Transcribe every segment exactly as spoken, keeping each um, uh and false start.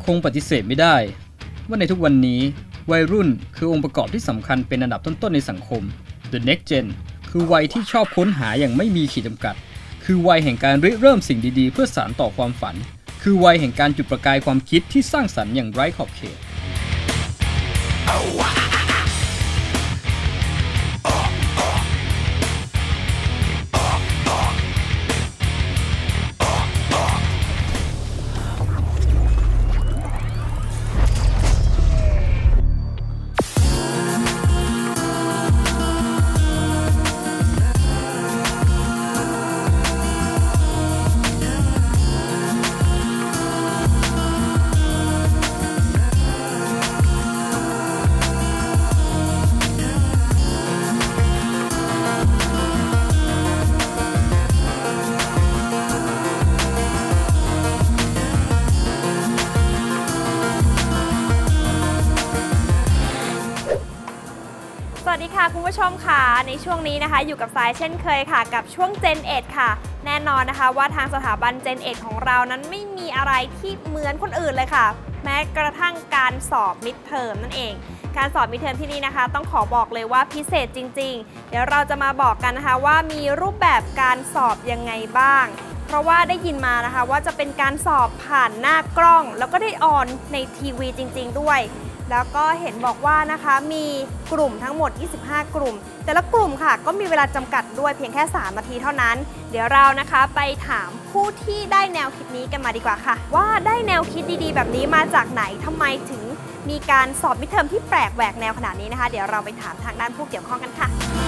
คงปฏิเสธไม่ได้ว่าในทุกวันนี้วัยรุ่นคือองค์ประกอบที่สำคัญเป็นอันดับต้นๆในสังคม The Next Gen คือวัยที่ชอบค้นหาอย่างไม่มีขีดจำกัดคือวัยแห่งการริเริ่มสิ่งดีๆเพื่อสานต่อความฝันคือวัยแห่งการจุดประกายความคิดที่สร้างสรรค์อย่างไร้ขอบเขตสวัสดีค่ะคุณผู้ชมค่ะในช่วงนี้นะคะอยู่กับสายเช่นเคยค่ะกับช่วง เจน เอ็ด ค่ะแน่นอนนะคะว่าทางสถาบัน เจน เอ็ด ของเรานั้นไม่มีอะไรที่เหมือนคนอื่นเลยค่ะแม้กระทั่งการสอบมิดเทอมนั่นเองการสอบมิดเทอมที่นี่นะคะต้องขอบอกเลยว่าพิเศษจริงๆเดี๋ยวเราจะมาบอกกันนะคะว่ามีรูปแบบการสอบยังไงบ้างเพราะว่าได้ยินมานะคะว่าจะเป็นการสอบผ่านหน้ากล้องแล้วก็ได้ออนในทีวีจริงๆด้วยแล้วก็เห็นบอกว่านะคะมีกลุ่มทั้งหมดยี่สิบห้ากลุ่มแต่ละกลุ่มค่ะก็มีเวลาจำกัดด้วยเพียงแค่สามนาทีเท่านั้นเดี๋ยวเรานะคะไปถามผู้ที่ได้แนวคิดนี้กันมาดีกว่าค่ะว่าได้แนวคิดดีๆแบบนี้มาจากไหนทำไมถึงมีการสอบมิดเทอมที่แปลกแหวกแนวขนาดนี้นะคะเดี๋ยวเราไปถามทางด้านผู้เกี่ยวข้องกันค่ะ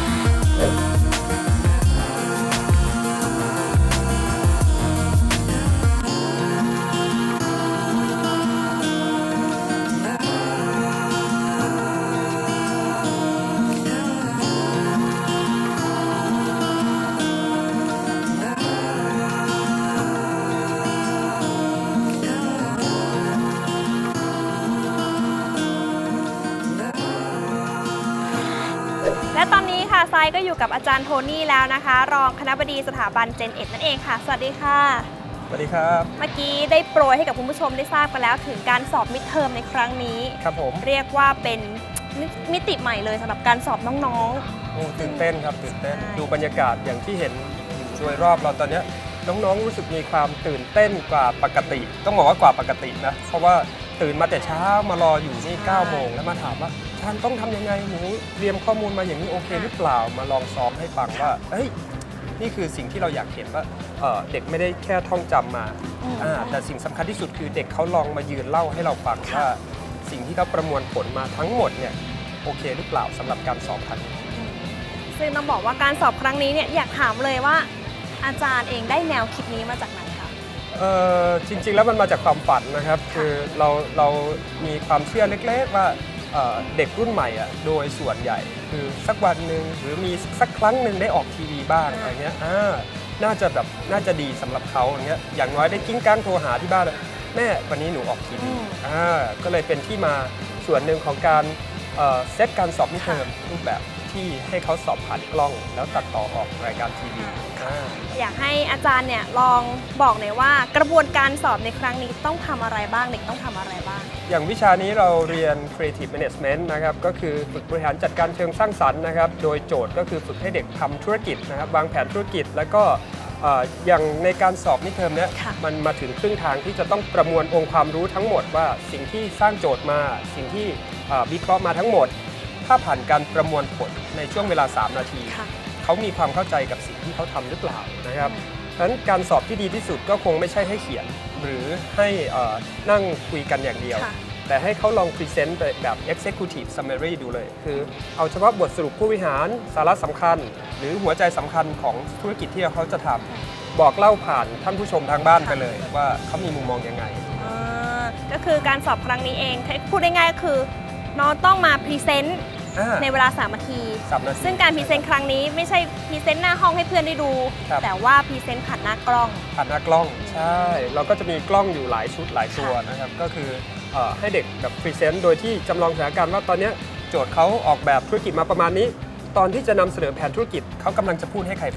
และตอนนี้ค่ะทรายก็อยู่กับอาจารย์โทนี่แล้วนะคะรองคณบดีสถาบัน เจน เอ็ด นั่นเองค่ะสวัสดีค่ะสวัสดีครับเมื่อกี้ได้โปรยให้กับคุณผู้ชมได้ทราบกันแล้วถึงการสอบมิดเทอมในครั้งนี้ครับผมเรียกว่าเป็นมิติใหม่เลยสำหรับการสอบน้องๆโอ้ตื่นเต้นครับตื่นเต้นดูบรรยากาศอย่างที่เห็นโดยรอบเราตอนนี้น้องๆรู้สึกมีความตื่นเต้นกว่าปกติต้องบอกว่ากว่าปกตินะเพราะว่าตื่นมาแต่เช้ามารออยู่นี่เก้าโมงแล้วมาถามว่าท่านต้องทำยังไงหนูเตรียมข้อมูลมาอย่างนี้โอเคหรือเปล่ามาลองซ้อมให้ฟังว่าเฮ้ยนี่คือสิ่งที่เราอยากเห็นว่าเด็กไม่ได้แค่ท่องจำมาแต่สิ่งสำคัญที่สุดคือเด็กเขาลองมายืนเล่าให้เราฟังว่าสิ่งที่เขาประมวลผลมาทั้งหมดเนี่ยโอเคหรือเปล่าสำหรับการสอบครั้งนี้ซึ่งต้องบอกว่าการสอบครั้งนี้เนี่ยอยากถามเลยว่าอาจารย์เองได้แนวคิดนี้มาจากไหนคะเออจริงๆแล้วมันมาจากความฝันนะครับคือเราเรามีความเชื่อเล็กๆว่าเด็กรุ่นใหม่อ่ะโดยส่วนใหญ่คือสักวันหนึ่งหรือมีสักครั้งหนึ่งได้ออกทีวีบ้างอะไรเงี้ยน่าจะแบบน่าจะดีสำหรับเขาอย่างเงี้ยอย่างน้อยได้กิ้งก้างโทรหาที่บ้านแม่วันนี้หนูออกทีวีก็เลยเป็นที่มาส่วนหนึ่งของการเซตการสอบมิดเทอมรูปแบบที่ให้เขาสอบผ่านกล้องแล้วตัดต่อออกรายการทีวีอยากให้อาจารย์เนี่ยลองบอกหน่อยว่ากระบวนการสอบในครั้งนี้ต้องทำอะไรบ้างเด็กต้องทำอะไรบ้างอย่างวิชานี้เราเรียน Creative Management นะครับก็คือฝึกบริหารจัดการเชิงสร้างสรรค์นะครับโดยโจทย์ก็คือฝึกให้เด็กทำธุรกิจนะครับวางแผนธุรกิจแล้วก็อย่างในการสอบมิดเทอมเนี้ยมันมาถึงครึ่งทางที่จะต้องประมวลองค์ความรู้ทั้งหมดว่าสิ่งที่สร้างโจทย์มาสิ่งที่วิเคราะห์มาทั้งหมดถ้าผ่านการประมวลผลในช่วงเวลาสามนาทีเขามีความเข้าใจกับสิ่งที่เขาทำหรือเปล่านะครับฉะนั้นการสอบที่ดีที่สุดก็คงไม่ใช่ให้เขียนหรือให้นั่งคุยกันอย่างเดียวแต่ให้เขาลองพรีเซนต์แบบ Executive Summary ดูเลยคือเอาเฉพาะบทสรุปผู้บริหารสาระสำคัญหรือหัวใจสำคัญของธุรกิจที่เขาจะทำบอกเล่าผ่านท่านผู้ชมทางบ้านไปเลยว่าเขามีมุมมองยังไงก็คือการสอบครั้งนี้เองพูดง่ายๆก็คือน้องต้องมาพรีเซนต์ในเวลาสามนาทีซึ่งการพรีเซนต์ครั้งนี้ไม่ใช่พรีเซนต์หน้าห้องให้เพื่อนได้ดูแต่ว่าพรีเซนต์ผ่านหน้ากล้องผ่านหน้ากล้องใช่เราก็จะมีกล้องอยู่หลายชุดหลายตัวนะครับก็คือให้เด็กแบบพรีเซนต์โดยที่จำลองสถานการณ์ว่าตอนนี้โจทย์เขาออกแบบธุรกิจมาประมาณนี้ตอนที่จะนำเสนอแผนธุรกิจเขากำลังจะพูดให้ใครฟัง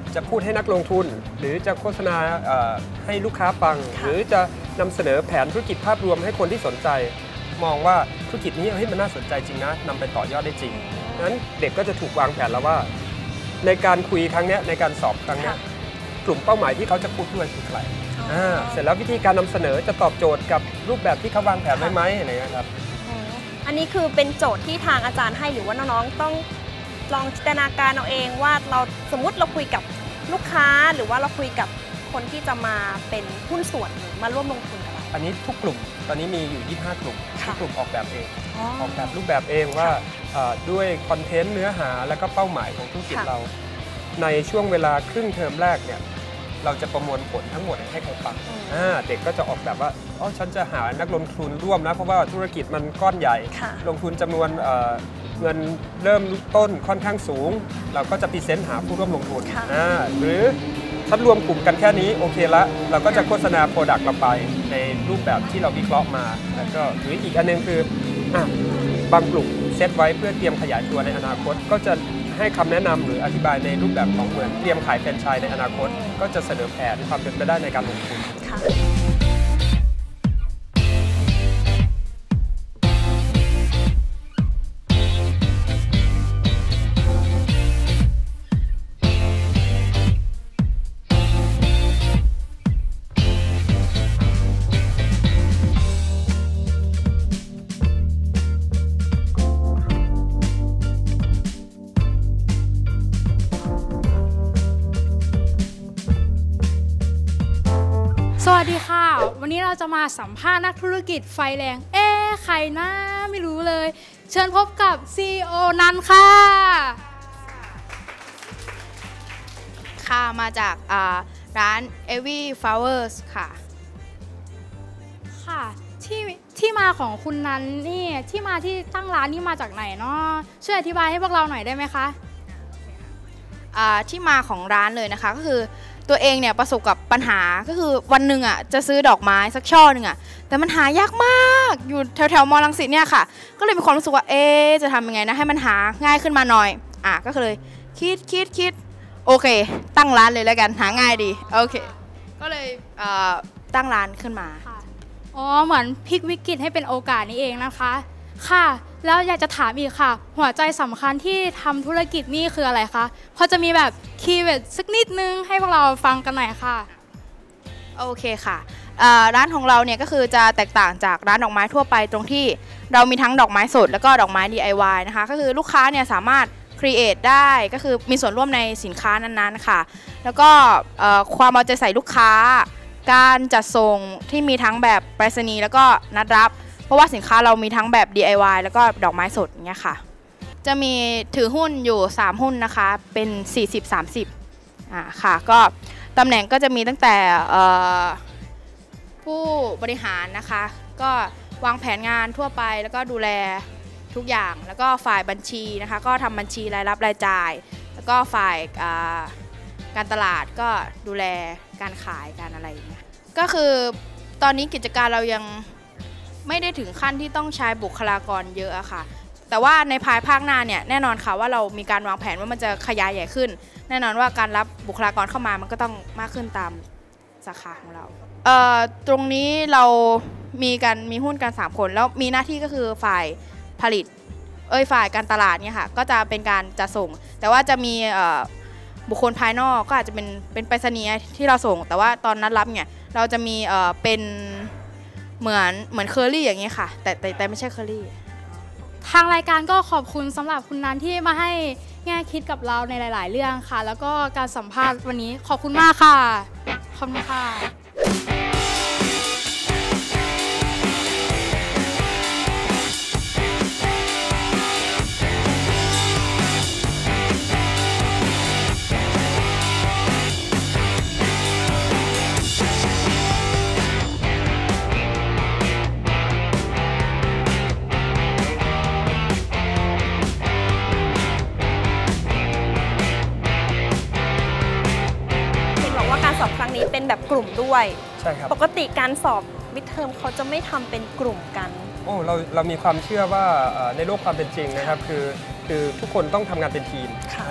จะพูดให้นักลงทุนหรือจะโฆษณาให้ลูกค้าฟังหรือจะนำเสนอแผนธุรกิจภาพรวมให้คนที่สนใจมองว่าธุรกิจนี้เฮ้ยมันน่าสนใจจริงนะนำไปต่อยอดได้จริงนั้นเด็กก็จะถูกวางแผนแล้วว่าในการคุยครั้งนี้ในการสอบครั้งนี้กลุ่มเป้าหมายที่เขาจะพูดด้วยคือใครเสร็จแล้ววิธีการนำเสนอจะตอบโจทย์กับรูปแบบที่เขาวางแผนไว้ไหมอะไรเงี้ยครับอันนี้คือเป็นโจทย์ที่ทางอาจารย์ให้หรือว่าน้องๆต้องลองจินตนาการเอาเองว่าเราสมมุติเราคุยกับลูกค้าหรือว่าเราคุยกับคนที่จะมาเป็นหุ้นส่วนหรือมาร่วมลงทุนกับเราอันนี้ทุกกลุ่มตอนนี้มีอยู่ยี่สิบห้ากลุ่มทุกกลุ่มออกแบบเองออกแบบรูปแบบเองว่าด้วยคอนเทนต์เนื้อหาและก็เป้าหมายของธุรกิจเราในช่วงเวลาครึ่งเทอมแรกเนี่ยเราจะประมวลผลทั้งหมดให้ใครฟังเด็กก็จะออกแบบว่าอ๋อฉันจะหานักลงทุนร่วมนะเพราะว่าธุรกิจมันก้อนใหญ่ลงทุนจำนวนเงินเริ่มต้นค่อนข้างสูงเราก็จะพรีเซนต์หาผู้ร่วมลงทุนหรือถ้ารวมกลุ่มกันแค่นี้โอเคละเราก็จะโฆษณาโปรดักต์เราไปในรูปแบบที่เราวิเคราะห์มาแล้วก็หรืออีกอันนึงคืออ่ะบางกลุ่มเซตไว้เพื่อเตรียมขยายตัวในอนาคตก็จะให้คำแนะนำหรืออธิบายในรูปแบบของเหมือนเตรียมขายแฟรนไชส์ในอนาคตก็จะเสนอแผนความเป็นไปได้ในการลงทุนสวัสดีค่ะวันนี้เราจะมาสัมภาษณ์นักธุรกิจไฟแรงเอ๊ะใครนะไม่รู้เลยเชิญพบกับ ซี อี โอ นันค่ะค่ะมาจากร้าน Every Flowers ค่ะค่ะที่ที่มาของคุณนันนี่ที่มาที่ตั้งร้านนี่มาจากไหนเนาะช่วยอธิบายให้พวกเราหน่อยได้ไหมคะที่มาของร้านเลยนะคะก็คือตัวเองเนี่ยประสบกับปัญหาก็คือวันหนึ่งอ่ะจะซื้อดอกไม้สักช่อหนึ่งอ่ะแต่มันหายากมากอยู่แถวแถวมอลังสิตเนี่ยค่ะก็เลยมีความรู้สึกว่าเอ๊ะจะทำยังไงนะให้มันหาง่ายขึ้นมาหน่อยอ่ะก็เลยคิดคิดคิดโอเคตั้งร้านเลยแล้วกันหาง่ายดีโอเคก็เลยตั้งร้านขึ้นมาอ๋อเหมือนพลิกวิกฤตให้เป็นโอกาสนี่เองนะคะค่ะแล้วอยากจะถามอีกค่ะหัวใจสำคัญที่ทำธุรกิจนี่คืออะไรคะพอจะมีแบบคีย์เวิร์ดสักนิดนึงให้พวกเราฟังกันหน่อยค่ะโอเคค่ะร้านของเราเนี่ยก็คือจะแตกต่างจากร้านดอกไม้ทั่วไปตรงที่เรามีทั้งดอกไม้สดแล้วก็ดอกไม้ ดี ไอ วาย นะคะก็คือลูกค้าเนี่ยสามารถครีเอทได้ก็คือมีส่วนร่วมในสินค้านั้นๆค่ะแล้วก็ความเอาใจใส่ลูกค้าการจัดส่งที่มีทั้งแบบไปรษณีย์แล้วก็นัดรับเพราะว่าสินค้าเรามีทั้งแบบ ดี ไอ วาย แล้วก็ดอกไม้สดอย่างเงี้ยค่ะจะมีถือหุ้นอยู่สามหุ้นนะคะเป็น สี่สิบ สามสิบ อ่าค่ะก็ตำแหน่งก็จะมีตั้งแต่ผู้บริหารนะคะก็วางแผนงานทั่วไปแล้วก็ดูแลทุกอย่างแล้วก็ฝ่ายบัญชีนะคะก็ทำบัญชีรายรับรายจ่ายแล้วก็ฝ่ายการตลาดก็ดูแลการขายการอะไรอย่างเงี้ยก็คือตอนนี้กิจการเรายังไม่ได้ถึงขั้นที่ต้องใช้บุคลากรเยอะอะค่ะแต่ว่าในภายภาคหน้าเนี่ยแน่นอนค่ะว่าเรามีการวางแผนว่ามันจะขยายใหญ่ขึ้นแน่นอนว่าการรับบุคลากรเข้ามามันก็ต้องมากขึ้นตามสาขาของเราเอ่อตรงนี้เรามีกันมีหุ้นกันสามคนแล้วมีหน้าที่ก็คือฝ่ายผลิตเอ้ยฝ่ายการตลาดเนี่ยค่ะก็จะเป็นการจัดส่งแต่ว่าจะมีเอ่อบุคคลภายนอกก็อาจจะเป็นเป็นไปรษณีย์ที่เราส่งแต่ว่าตอนนัดรับเนี่ยเราจะมีเอ่อเป็นเหมือนเหมือนเคอรี่อย่างนี้ค่ะแต่แต่แต่ไม่ใช่เคอรี่ทางรายการก็ขอบคุณสำหรับคุณนันที่มาให้แง่คิดกับเราในหลายๆเรื่องค่ะแล้วก็การสัมภาษณ์วันนี้ขอบคุณมากค่ะขอบคุณค่ะเป็นแบบกลุ่มด้วยใช่ครับปกติการสอบมิดเทอมเขาจะไม่ทำเป็นกลุ่มกันโอ้เราเรามีความเชื่อว่าในโลกความเป็นจริงนะครับคือคือทุกคนต้องทำงานเป็นทีม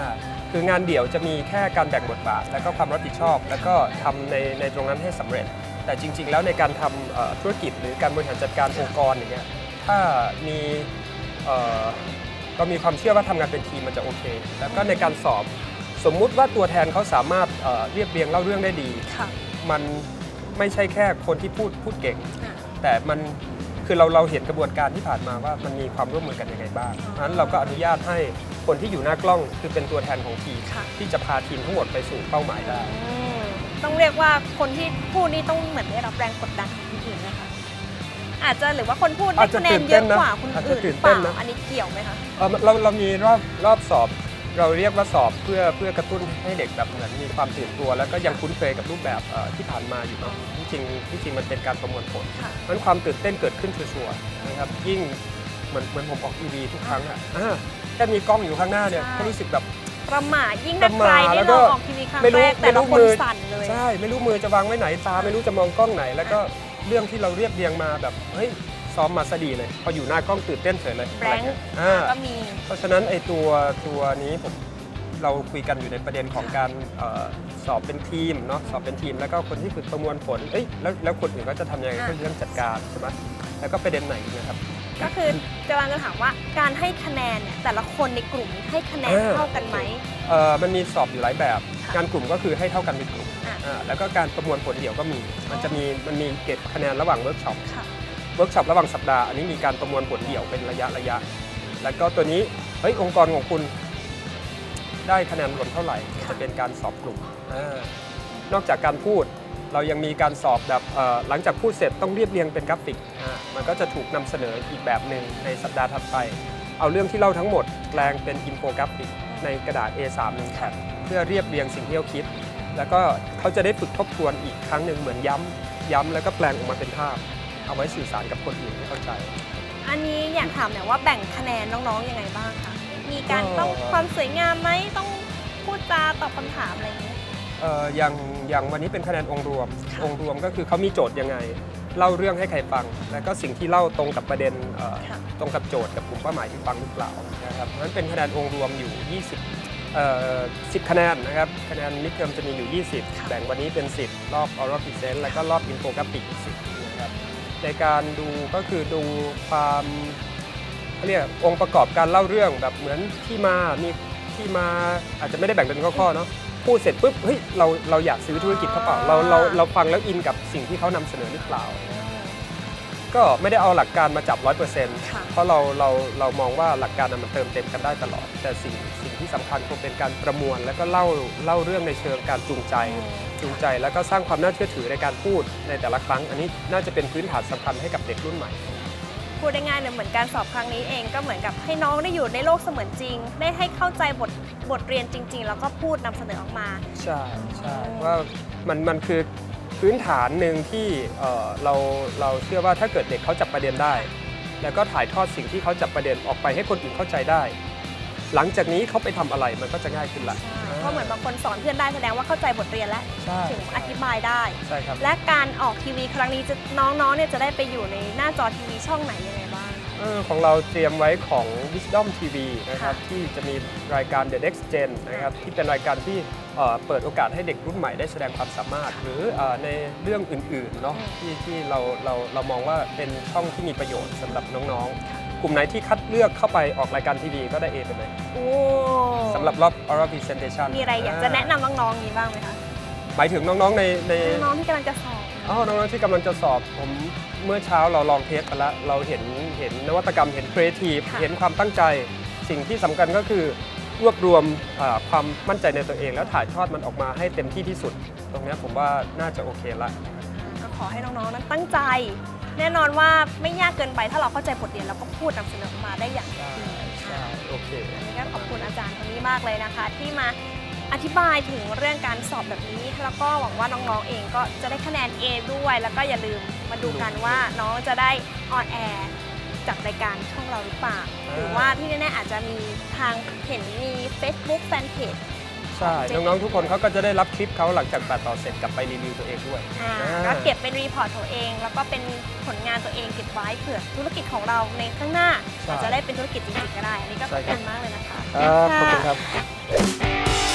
คืองานเดี่ยวจะมีแค่การแบ่งบทบาทแล้วก็ความรับผิดชอบ แล้วก็ทำในในตรงนั้นให้สำเร็จ แต่จริงๆแล้วในการทำธุรกิจหรือการบริหารจัดการองค์กรอย่างเงี้ยถ้ามีเรามีความเชื่อว่าทำงานเป็นทีมมันจะโอเคแล้วก็ในการสอบสมมุติว่าตัวแทนเขาสามารถเรียบเรียงเล่าเรื่องได้ดีมันไม่ใช่แค่คนที่พูดพูดเก่งแต่มันคือเราเราเห็นกระบวนการที่ผ่านมาว่ามันมีความร่วมมือกันยังไงบ้างเพราะฉะนั้นเราก็อนุญาตให้คนที่อยู่หน้ากล้องคือเป็นตัวแทนของทีมที่จะพาทีมทั้งหมดไปสู่เป้าหมายได้ต้องเรียกว่าคนที่พูดนี่ต้องเหมือนได้รับแรงกดดันของคนอื่นนะคะอาจจะหรือว่าคนพูดได้คะแนนเยอะกว่าคนอื่นหรือเปล่าอันนี้เกี่ยวไหมคะเราเรามีรอบรอบสอบเราเรียกว่าสอบเพื่อเพื่อกระตุ้นให้เด็กแบบเหมือนมีความตื่นตัวแล้วก็ยังคุ้นเคยกับรูปแบบที่ผ่านมาอยู่เนาะที่จริงที่จริงมันเป็นการประมวลผลเพราะความตื่นเต้นเกิดขึ้นชัวร์ๆนะครับยิ่งเหมือนเหมือนผมออกทีวีทุกครั้งอ่ะแค่มีกล้องอยู่ข้างหน้าเนี่ยก็รู้สึกแบบประหม่ายิ่งนักไกลได้ลองออกทีวีครั้งแรกแต่ละคนสั่นเลยใช่ไม่รู้มือจะวางไว้ไหนตาไม่รู้จะมองกล้องไหนแล้วก็เรื่องที่เราเรียบเรียงมาแบบเฮ้ยซ้อมมาซะดีเลยพออยู่หน้ากล้องตื่นเต้นเฉยเลยแบงค์ก็มีเพราะฉะนั้นไอ้ตัวตัวนี้ผมเราคุยกันอยู่ในประเด็นของการสอบเป็นทีมเนาะสอบเป็นทีมแล้วก็คนที่ฝึกประมวลผลเอ้ยแล้วแล้วคนอื่นก็จะทำยังไงเรื่องจัดการใช่ไหมแล้วก็ประเด็นไหนนะครับก็คือจะวางจะถามว่าการให้คะแนนเนี่ยแต่ละคนในกลุ่มให้คะแนนเท่ากันไหมเออมันมีสอบอยู่หลายแบบการกลุ่มก็คือให้เท่ากันเป็นกลุ่มแล้วก็การประมวลผลเดี่ยวก็มีมันจะมีมันมีเก็บคะแนนระหว่างเวิร์กช็อปเวิร์กช็อประหว่างสัปดาห์อันนี้มีการประมวลผลเดี่ยวเป็นระยะระยะแล้วก็ตัวนี้เฮ้ยองค์กรของคุณได้คะแนนรวมเท่าไหร่จะเป็นการสอบกลุ่มนอกจากการพูดเรายังมีการสอบแบบหลังจากพูดเสร็จต้องเรียบเรียงเป็นกราฟิกมันก็จะถูกนำเสนออีกแบบหนึ่งในสัปดาห์ถัดไปเอาเรื่องที่เล่าทั้งหมดแปลงเป็นอินโฟกราฟิกในกระดาษ เอ สาม หนึ่งแผ่นเพื่อเรียบเรียงสิ่งที่เขาคิดแล้วก็เขาจะได้ฝึกทบทวนอีกครั้งหนึ่งเหมือนย้ำย้ำแล้วก็แปลงออกมาเป็นภาพเอาไว้สื่อสารกับคนอื่นให้เข้าใจอันนี้อยากถามหน่อยว่าแบ่งคะแนนน้องๆยังไงบ้างคะมีการต้องความสวยงามไหมต้องพูดจาตอบคำถามอะไรอย่างเงี้ยเอ่ออย่างอย่างวันนี้เป็นคะแนนองค์รวมองค์รวมก็คือเขามีโจทย์ยังไงเล่าเรื่องให้ใครฟังแล้วก็สิ่งที่เล่าตรงกับประเด็นตรงกับโจทย์กับกลุ่มเป้าหมายที่ฟังหรือเปล่านะครับเพราะฉะนั้นเป็นคะแนนองค์รวมอยู่ยี่สิบเอ่อสิบคะแนนนะครับคะแนนมิดเทอมจะมีอยู่ยี่สิบแบ่งวันนี้เป็นสิบรอบ Oral Present แล้วก็รอบ Infographic อีกสิบนะครับในการดูก็คือดูความเขาเรียกองค์ประกอบการเล่าเรื่องแบบเหมือนที่มามีที่มาอาจจะไม่ได้แบ่งเป็นข้อๆเนาะพูดเสร็จปุ๊บเฮ้ยเราเราอยากซื้อธุรกิจเขาเปล่าเราเราเราฟังแล้วอินกับสิ่งที่เขานำเสนอหรือเปล่าก็ไม่ได้เอาหลักการมาจับ ร้อยเปอร์เซ็นต์ เพราะเราเราเรามองว่าหลักการมันเติมเต็มกันได้ตลอดแต่สิ่งสิ่งที่สำคัญคงเป็นการประมวลแล้วก็เล่าเล่าเรื่องในเชิงการจูงใจจูงใจแล้วก็สร้างความน่าเชื่อถือในการพูดในแต่ละครั้งอันนี้น่าจะเป็นพื้นฐานสำคัญให้กับเด็กรุ่นใหม่พูดได้ง่ายเหมือนการสอบครั้งนี้เองก็เหมือนกับให้น้องได้อยู่ในโลกเสมือนจริงได้ให้เข้าใจบทบทเรียนจริงๆแล้วก็พูดนำเสนอออกมาใช่ใช่ว่ามันมันคือพื้นฐานหนึ่งที่เราเราเชื่อว่าถ้าเกิดเด็กเขาจับประเด็นได้แล้วก็ถ่ายทอดสิ่งที่เขาจับประเด็นออกไปให้คนอื่นเข้าใจได้หลังจากนี้เขาไปทำอะไรมันก็จะง่ายขึ้นละเพราะเหมือนบางคนสอนเพื่อนได้แสดงว่าเข้าใจบทเรียนแล้วถึงอธิบายได้ใช่ครับและการออกทีวีครั้งนี้จะน้องๆเนี่ยจะได้ไปอยู่ในหน้าจอทีวีช่องไหนยังไงบ้างเออของเราเตรียมไว้ของ Wisdom ที วี นะครับที่จะมีรายการ The Next Gen นะครับที่เป็นรายการที่เปิดโอกาสให้เด็กรุ่นใหม่ได้แสดงความสามารถหรือในเรื่องอื่นๆเนาะที่ที่เราเราเรามองว่าเป็นช่องที่มีประโยชน์สำหรับน้องๆกลุ่มไหนที่คัดเลือกเข้าไปออกรายการทีวีก็ได้ A ไปเลยสำหรับรอบ Oral Presentation มีอะไรอยากจะแนะนำน้องๆนี้บ้างไหมคะหมายถึงน้องๆในในน้องๆที่กำลังจะสอบอ๋อน้องๆที่กำลังจะสอบผมเมื่อเช้าเราลองเทสไปแล้วเราเห็นเห็นนวัตกรรมเห็นครีเอทีฟเห็นความตั้งใจสิ่งที่สำคัญก็คือรวบรวมความมั่นใจในตัวเองแล้วถ่ายทอดมันออกมาให้เต็มที่ที่สุดตรงนี้ผมว่าน่าจะโอเคละก็ขอให้น้องๆนั้นตั้งใจแน่นอนว่าไม่ยากเกินไปถ้าเราเข้าใจบทเรียนแล้วก็พูดนำเสนอมาได้อย่างดีใช่โอเคอันนี้ก็ขอบคุณอาจารย์คนนี้มากเลยนะคะที่มาอธิบายถึงเรื่องการสอบแบบนี้แล้วก็หวังว่าน้องๆเองก็จะได้คะแนน A ด้วยแล้วก็อย่าลืมมาดูกันว่าน้องจะได้ออนแอร์จัดรายการช่องเราหรือเปล่าหรือว่าที่แน่ๆอาจจะมีทางเห็นมี Facebook Fanpage ใช่น้องๆทุกคนเขาก็จะได้รับคลิปเขาหลังจากตัดต่อเสร็จกลับไปรีวิวตัวเองด้วยก็เก็บเป็นรีพอร์ตตัวเองแล้วก็เป็นผลงานตัวเองเก็บไว้เผื่อธุรกิจของเราในข้างหน้าอาจจะได้เป็นธุรกิจจริงๆก็ได้อันนี้ก็ขอบคุณมากเลยนะคะขอบคุณครับ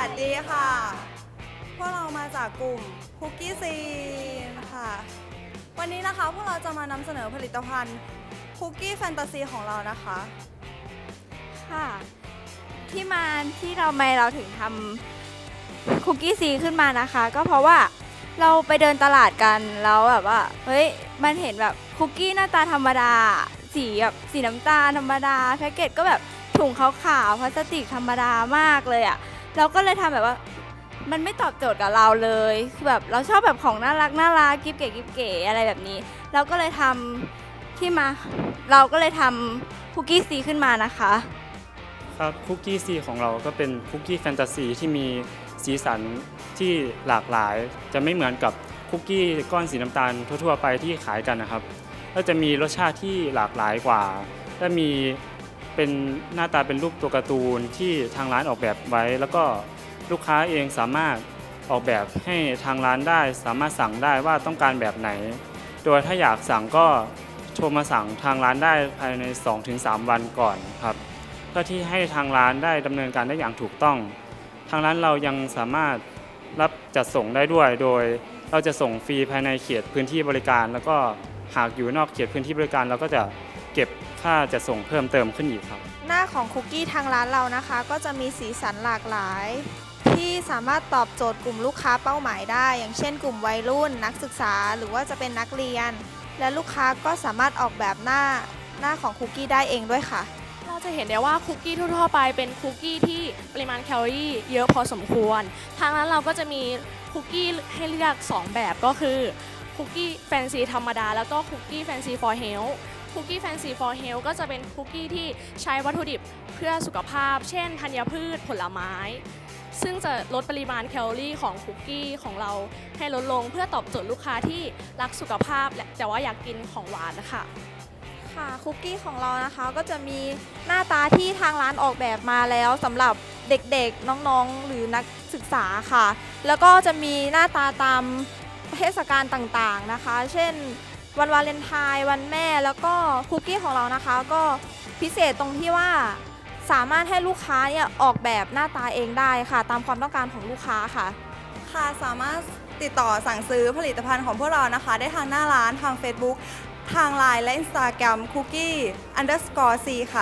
สดีค่ะพวกเรามาจากกลุ่มคุกกี้ซีนค่ะวันนี้นะคะพวกเราจะมานำเสนอผลิตภัณฑ์คุกกี้แฟนตาซีของเรานะคะค่ะที่มาที่เราไม่เราถึงทำคุกกี้ซีขึ้นมานะคะก็เพราะว่าเราไปเดินตลาดกันแล้วแบบว่าเฮ้ยมันเห็นแบบคุกกี้หน้าตาธรรมดาสีแบบสีน้ำตาลธรรมดาแพ็กเกจก็แบบถุงขาวๆพลาสติกธรรมดามากเลยอ่ะเราก็เลยทำแบบว่ามันไม่ตอบโจทย์กับเราเลยคือแบบเราชอบแบบของน่ารักน่ารักกิ๊บเก๋กิ๊บเก๋อะไรแบบนี้เราก็เลยทำที่มาเราก็เลยทำคุกกี้ซีขึ้นมานะคะครับคุกกี้ซีของเราก็เป็นคุกกี้แฟนตาซีที่มีสีสันที่หลากหลายจะไม่เหมือนกับคุกกี้ก้อนสีน้ำตาลทั่วๆไปที่ขายกันนะครับก็จะมีรสชาติที่หลากหลายกว่าและมีเป็นหน้าตาเป็นรูปตัวการ์ตูนที่ทางร้านออกแบบไว้แล้วก็ลูกค้าเองสามารถออกแบบให้ทางร้านได้สามารถสั่งได้ว่าต้องการแบบไหนโดยถ้าอยากสั่งก็โทรมาสั่งทางร้านได้ภายใน สองถึงสาม วันก่อนครับเพื่อที่ให้ทางร้านได้ดำเนินการได้อย่างถูกต้องทางร้านเรายังสามารถรับจัดส่งได้ด้วยโดยเราจะส่งฟรีภายในเขตพื้นที่บริการแล้วก็หากอยู่นอกเขตพื้นที่บริการเราก็จะเก็บค่าจัดส่งเพิ่มเติมขึ้นอีกครับหน้าของคุกกี้ทางร้านเรานะคะก็จะมีสีสันหลากหลายที่สามารถตอบโจทย์กลุ่มลูกค้าเป้าหมายได้อย่างเช่นกลุ่มวัยรุ่นนักศึกษาหรือว่าจะเป็นนักเรียนและลูกค้าก็สามารถออกแบบหน้าหน้าของคุกกี้ได้เองด้วยค่ะเราจะเห็นได้ว่าคุกกี้ทั่วๆไปเป็นคุกกี้ที่ปริมาณแคลอรี่เยอะพอสมควรทางร้านเราก็จะมีคุกกี้ให้เลือกสองแบบก็คือคุกกี้แฟนซีธรรมดาแล้วก็คุกกี้แฟนซีฟอร์เฮลท์คุกกี้แฟนซีฟอร์เฮลท์ก็จะเป็นคุกกี้ที่ใช้วัตถุดิบเพื่อสุขภาพเช่นธัญพืชผลไม้ซึ่งจะลดปริมาณแคลอรี่ของคุกกี้ของเราให้ลดลงเพื่อตอบโจทย์ลูกค้าที่รักสุขภาพแต่ว่าอยากกินของหวานนะคะค่ะคุกกี้ของเรานะคะก็จะมีหน้าตาที่ทางร้านออกแบบมาแล้วสำหรับเด็กๆน้องๆหรือนักศึกษาค่ะแล้วก็จะมีหน้าตาตามเทศกาลต่างๆนะคะเช่นวันวาเลนไทน์วันแม่แล้วก็คุกกี้ของเรานะคะก็พิเศษตรงที่ว่าสามารถให้ลูกค้าเนี่ยออกแบบหน้าตาเองได้ค่ะตามความต้องการของลูกค้าค่ะค่ะสามารถติดต่อสั่งซื้อผลิตภัณฑ์ของพวกเรานะคะได้ทางหน้าร้านทาง Facebook ทาง ไลน์ และ Instagram cookie underscore c ค่ะ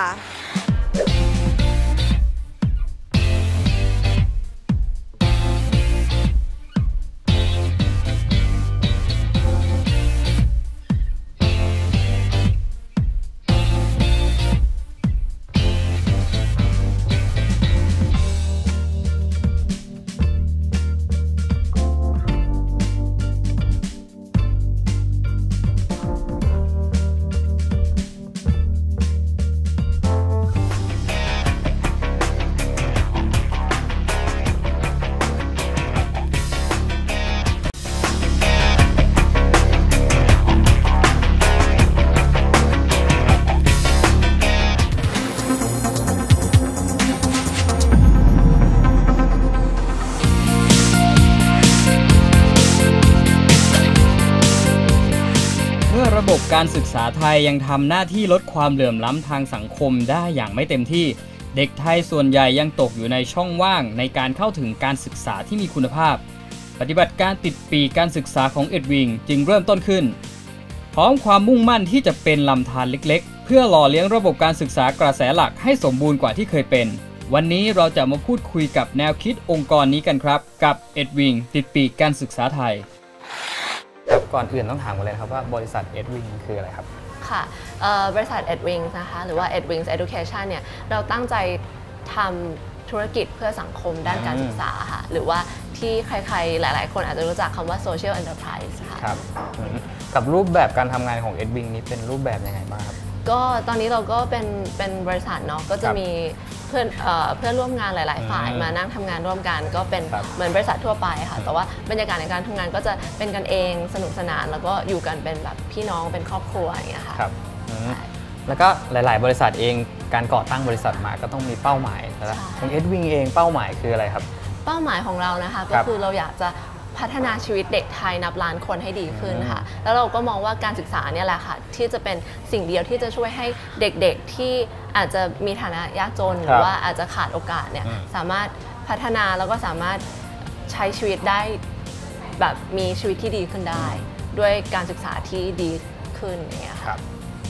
ระบบการศึกษาไทยยังทำหน้าที่ลดความเหลื่อมล้ำทางสังคมได้อย่างไม่เต็มที่เด็กไทยส่วนใหญ่ยังตกอยู่ในช่องว่างในการเข้าถึงการศึกษาที่มีคุณภาพปฏิบัติการติดปีกการศึกษาของเอ็ดวิงจึงเริ่มต้นขึ้นพร้อมความมุ่งมั่นที่จะเป็นลำธารเล็กๆเพื่อหล่อเลี้ยงระบบการศึกษากระแสหลักให้สมบูรณ์กว่าที่เคยเป็นวันนี้เราจะมาพูดคุยกับแนวคิดองค์กรนี้กันครับกับเอ็ดวิงติดปีกการศึกษาไทยครับก่อนอื่นต้องถามกันเลยครับว่าบริษัท Edwings คืออะไรครับค่ะบริษัท Edwings นะคะหรือว่า Edwings Education เนี่ยเราตั้งใจทำธุรกิจเพื่อสังคมด้านการศึกษาค่ะหรือว่าที่ใครๆหลายๆคนอาจจะรู้จักคำว่า Social Enterprise ค่ะครับกับรูปแบบการทำงานของ Edwings นี้เป็นรูปแบบยังไงบ้างครับก็ตอนนี้เราก็เป็นเป็นบริษัทเนาะก็จะมีเพื่อนเพื่อนร่วมงานหลายๆฝ่ายมานั่งทำงานร่วมกันก็เป็นเหมือนบริษัททั่วไปค่ะแต่ว่าบรรยากาศในการทำงานก็จะเป็นกันเองสนุกสนานแล้วก็อยู่กันเป็นแบบพี่น้องเป็นครอบครัวอย่างเงี้ยค่ะครับแล้วก็หลายๆบริษัทเองการก่อตั้งบริษัทมาก็ต้องมีเป้าหมายนะของ Edwings เองเป้าหมายคืออะไรครับเป้าหมายของเรานะคะก็คือเราอยากจะพัฒนาชีวิตเด็กไทยนับล้านคนให้ดีขึ้นค่ะแล้วเราก็มองว่าการศึกษาเนี่ยแหละค่ะที่จะเป็นสิ่งเดียวที่จะช่วยให้เด็กๆที่อาจจะมีฐานะยากจนหรือว่าอาจจะขาดโอกาสเนี่ยสามารถพัฒนาแล้วก็สามารถใช้ชีวิตได้แบบมีชีวิตที่ดีขึ้นได้ด้วยการศึกษาที่ดีขึ้นอย่างเงี้ยครับ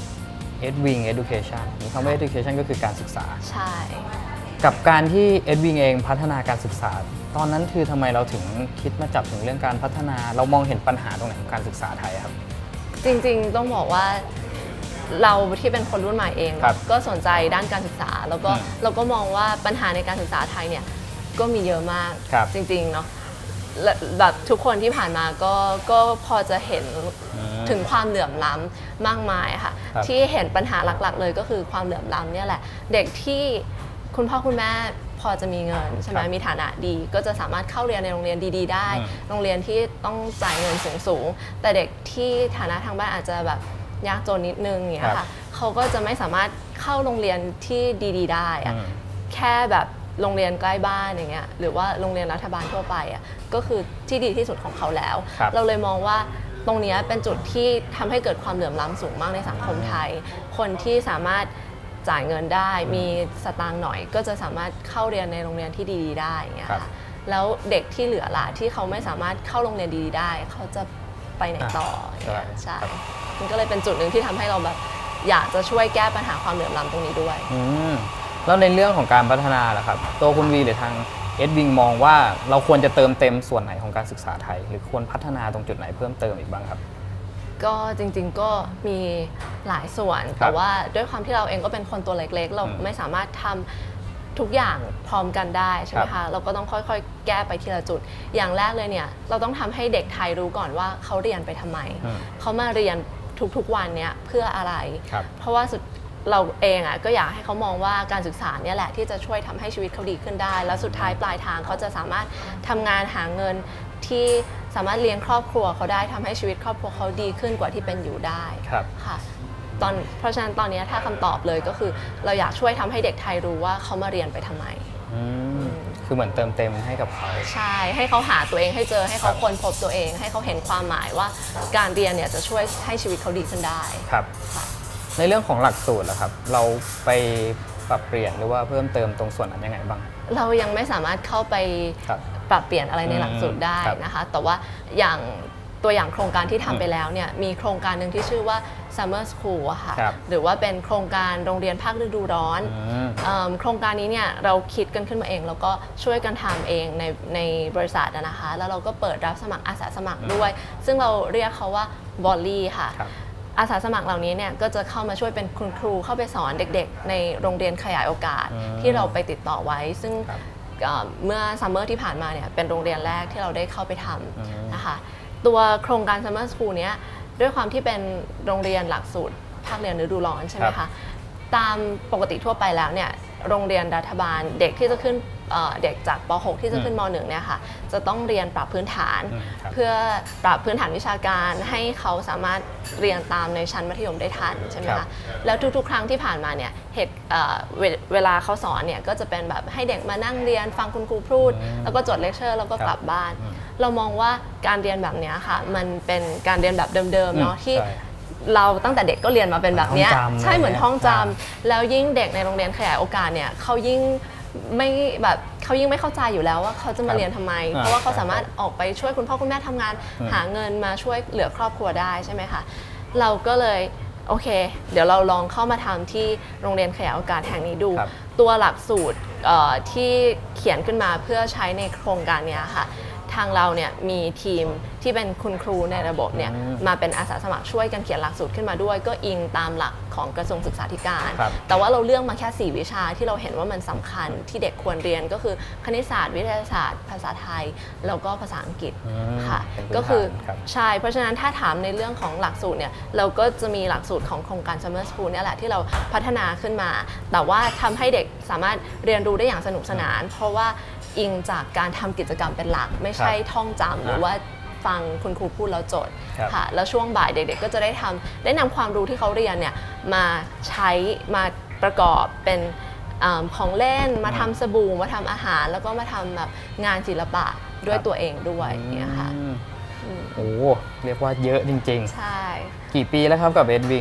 Edwing Education คำว่า Education ก็คือการศึกษาใช่กับการที่ Edwing เองพัฒนาการศึกษาตอนนั้นคือทำไมเราถึงคิดมาจับถึงเรื่องการพัฒนาเรามองเห็นปัญหาตรงไหนของการศึกษาไทยครับจริงๆต้องบอกว่าเราที่เป็นคนรุ่นใหม่เองก็สนใจด้านการศึกษาแล้วก็เราก็มองว่าปัญหาในการศึกษาไทยเนี่ยก็มีเยอะมากจริงๆเนาะแบบทุกคนที่ผ่านมาก็ก็พอจะเห็นถึงความเหลื่อมล้ำมากมายค่ะที่เห็นปัญหาหลักๆเลยก็คือความเหลื่อมล้ำเนี่ยแหละเด็กที่คุณพ่อคุณแม่พอจะมีเงินใช่ไหมมีฐานะดีก็จะสามารถเข้าเรียนในโรงเรียนดีๆได้โรงเรียนที่ต้องจ่ายเงินสูงๆแต่เด็กที่ฐานะทางบ้านอาจจะแบบยากจนนิดนึงอย่างเงี้ยค่ะเขาก็จะไม่สามารถเข้าโรงเรียนที่ดีๆได้อะแค่แบบโรงเรียนใกล้บ้านอย่างเงี้ยหรือว่าโรงเรียนรัฐบาลทั่วไปอ่ะก็คือที่ดีที่สุดของเขาแล้วเราเลยมองว่าตรงนี้เป็นจุดที่ทำให้เกิดความเหลื่อมล้ำสูงมากในสังคมไทยคนที่สามารถจ่ายเงินได้มีสตางค์หน่อยก็จะสามารถเข้าเรียนในโรงเรียนที่ดีๆได้อย่างเงี้ยค่ะแล้วเด็กที่เหลือล่ะที่เขาไม่สามารถเข้าโรงเรียนดีๆได้เขาจะไปไหนต่อใช่มันก็เลยเป็นจุดหนึ่งที่ทำให้เราแบบอยากจะช่วยแก้ปัญหาความเหลื่อมล้ำตรงนี้ด้วยแล้วในเรื่องของการพัฒนาล่ะครับตัวคุณวีหรือทางEdwingมองว่าเราควรจะเติมเต็มส่วนไหนของการศึกษาไทยหรือควรพัฒนาตรงจุดไหนเพิ่มเติมอีกบ้างครับก็จริงๆก็มีหลายส่วนแต่ว่าด้วยความที่เราเองก็เป็นคนตัวเล็กๆเราไม่สามารถทำทุกอย่างพร้อมกันได้ใช่ไหมคะเราก็ต้องค่อยๆแก้ไปทีละจุดอย่างแรกเลยเนี่ยเราต้องทำให้เด็กไทยรู้ก่อนว่าเขาเรียนไปทำไมเขามาเรียนทุกๆวันเนี่ยเพื่ออะไรเพราะว่าสุดเราเองอ่ะก็อยากให้เขามองว่าการศึกษาเนี่ยแหละที่จะช่วยทำให้ชีวิตเขาดีขึ้นได้แล้วสุดท้ายปลายทางเขาจะสามารถทำงานหาเงินที่สามารถเลี้ยงครอบครัวเขาได้ทำให้ชีวิตครอบครัวเขาดีขึ้นกว่าที่เป็นอยู่ได้ค่ะตอนเพราะฉะนั้นตอนนี้ถ้าคำตอบเลยก็คือเราอยากช่วยทำให้เด็กไทยรู้ว่าเขามาเรียนไปทำไมคือเหมือนเติมเต็มให้กับเขาใช่ให้เขาหาตัวเองให้เจอให้เขาค้นพบตัวเองให้เขาเห็นความหมายว่าการเรียนเนี่ยจะช่วยให้ชีวิตเขาดีขึ้นได้ครับในเรื่องของหลักสูตรล่ะครับเราไปปรับเปลี่ยนหรือว่าเพิ่มเติมตรงส่วนนั้นยังไงบ้างเรายังไม่สามารถเข้าไปปรับเปลี่ยนอะไรในหลักสูตรได้นะคะแต่ว่าอย่างตัวอย่างโครงการที่ทำไปแล้วเนี่ยมีโครงการหนึ่งที่ชื่อว่า Summer School อะค่ะหรือว่าเป็นโครงการโรงเรียนภาคฤดูร้อนโครงการนี้เนี่ยเราคิดกันขึ้นมาเองแล้วก็ช่วยกันทำเองในในบริษัทนะคะแล้วเราก็เปิดรับสมัครอาสาสมัครด้วยซึ่งเราเรียกเขาว่า Volley ค่ะอาสาสมัครเหล่านี้เนี่ยก็จะเข้ามาช่วยเป็นคุณครูเข้าไปสอนเด็กๆในโรงเรียนขยายโอกาสที่เราไปติดต่อไว้ซึ่งเมื่อซัมเมอร์ที่ผ่านมาเนี่ยเป็นโรงเรียนแรกที่เราได้เข้าไปทำนะคะตัวโครงการ Summer School เนี้ยด้วยความที่เป็นโรงเรียนหลักสูตรภาคเรียนฤดูร้อนใช่ไหมคะตามปกติทั่วไปแล้วเนี่ยโรงเรียนรัฐบาลเด็กที่จะขึ้นเด็กจากป .หก ที่จะขึ้นม .หนึ่ง เนี่ยค่ะจะต้องเรียนปรับพื้นฐานเพื่อปรับพื้นฐานวิชาการให้เขาสามารถเรียนตามในชั้นมัธยมได้ทันใช่ไหมคะแล้วทุกๆครั้งที่ผ่านมาเนี่ยเหตุเวลาเขาสอนเนี่ยก็จะเป็นแบบให้เด็กมานั่งเรียนฟังคุณครูพูดแล้วก็จดเลคเชอร์แล้วก็กลับบ้านเรามองว่าการเรียนแบบนี้ค่ะมันเป็นการเรียนแบบเดิมๆเนาะที่เราตั้งแต่เด็กก็เรียนมาเป็นแบบนี้ใช่เหมือนท่องจำแล้วยิ่งเด็กในโรงเรียนขยายโอกาสเนี่ยเขายิ่งไม่แบบเขายิ่งไม่เข้าใจอยู่แล้วว่าเขาจะมาเรียนทำไมเพราะว่าเขาสามารถออกไปช่วยคุณพ่อคุณแม่ทำงานหาเงินมาช่วยเหลือครอบครัวได้ใช่ไหมคะเราก็เลยโอเคเดี๋ยวเราลองเข้ามาทำที่โรงเรียนขยายโอกาสแห่งนี้ดูตัวหลักสูตรที่เขียนขึ้นมาเพื่อใช้ในโครงการนี้ค่ะทางเราเนี่ยมีทีมที่เป็นคุณครูในระบบเนี่ยมาเป็นอาสาสมัครช่วยกันเขียนหลักสูตรขึ้นมาด้วยก็อิงตามหลักของกระทรวงศึกษาธิการแต่ว่าเราเลือกมาแค่สี่วิชาที่เราเห็นว่ามันสำคัญที่เด็กควรเรียนก็คือคณิตศาสตร์วิทยาศาสตร์ภาษาไทยแล้วก็ภาษาอังกฤษค่ะก็คือใช่เพราะฉะนั้นถ้าถามในเรื่องของหลักสูตรเนี่ยเราก็จะมีหลักสูตรของโครงการ Summer School เนี่ยแหละที่เราพัฒนาขึ้นมาแต่ว่าทำให้เด็กสามารถเรียนรู้ได้อย่างสนุกสนานเพราะว่าอิงจากการทำกิจกรรมเป็นหลักไม่ใช่ท่องจำหรือว่าฟังคุณครูพูดแล้วจดค่ะแล้วช่วงบ่ายเด็กๆก็จะได้ทำได้นำความรู้ที่เขาเรียนเนี่ยมาใช้มาประกอบเป็นของเล่นมาทำสบู่มาทำอาหารแล้วก็มาทำแบบงานศิลปะด้วยตัวเองด้วยเนี่ยค่ะโอ้เรียกว่าเยอะจริงๆใช่กี่ปีแล้วครับกับEdwing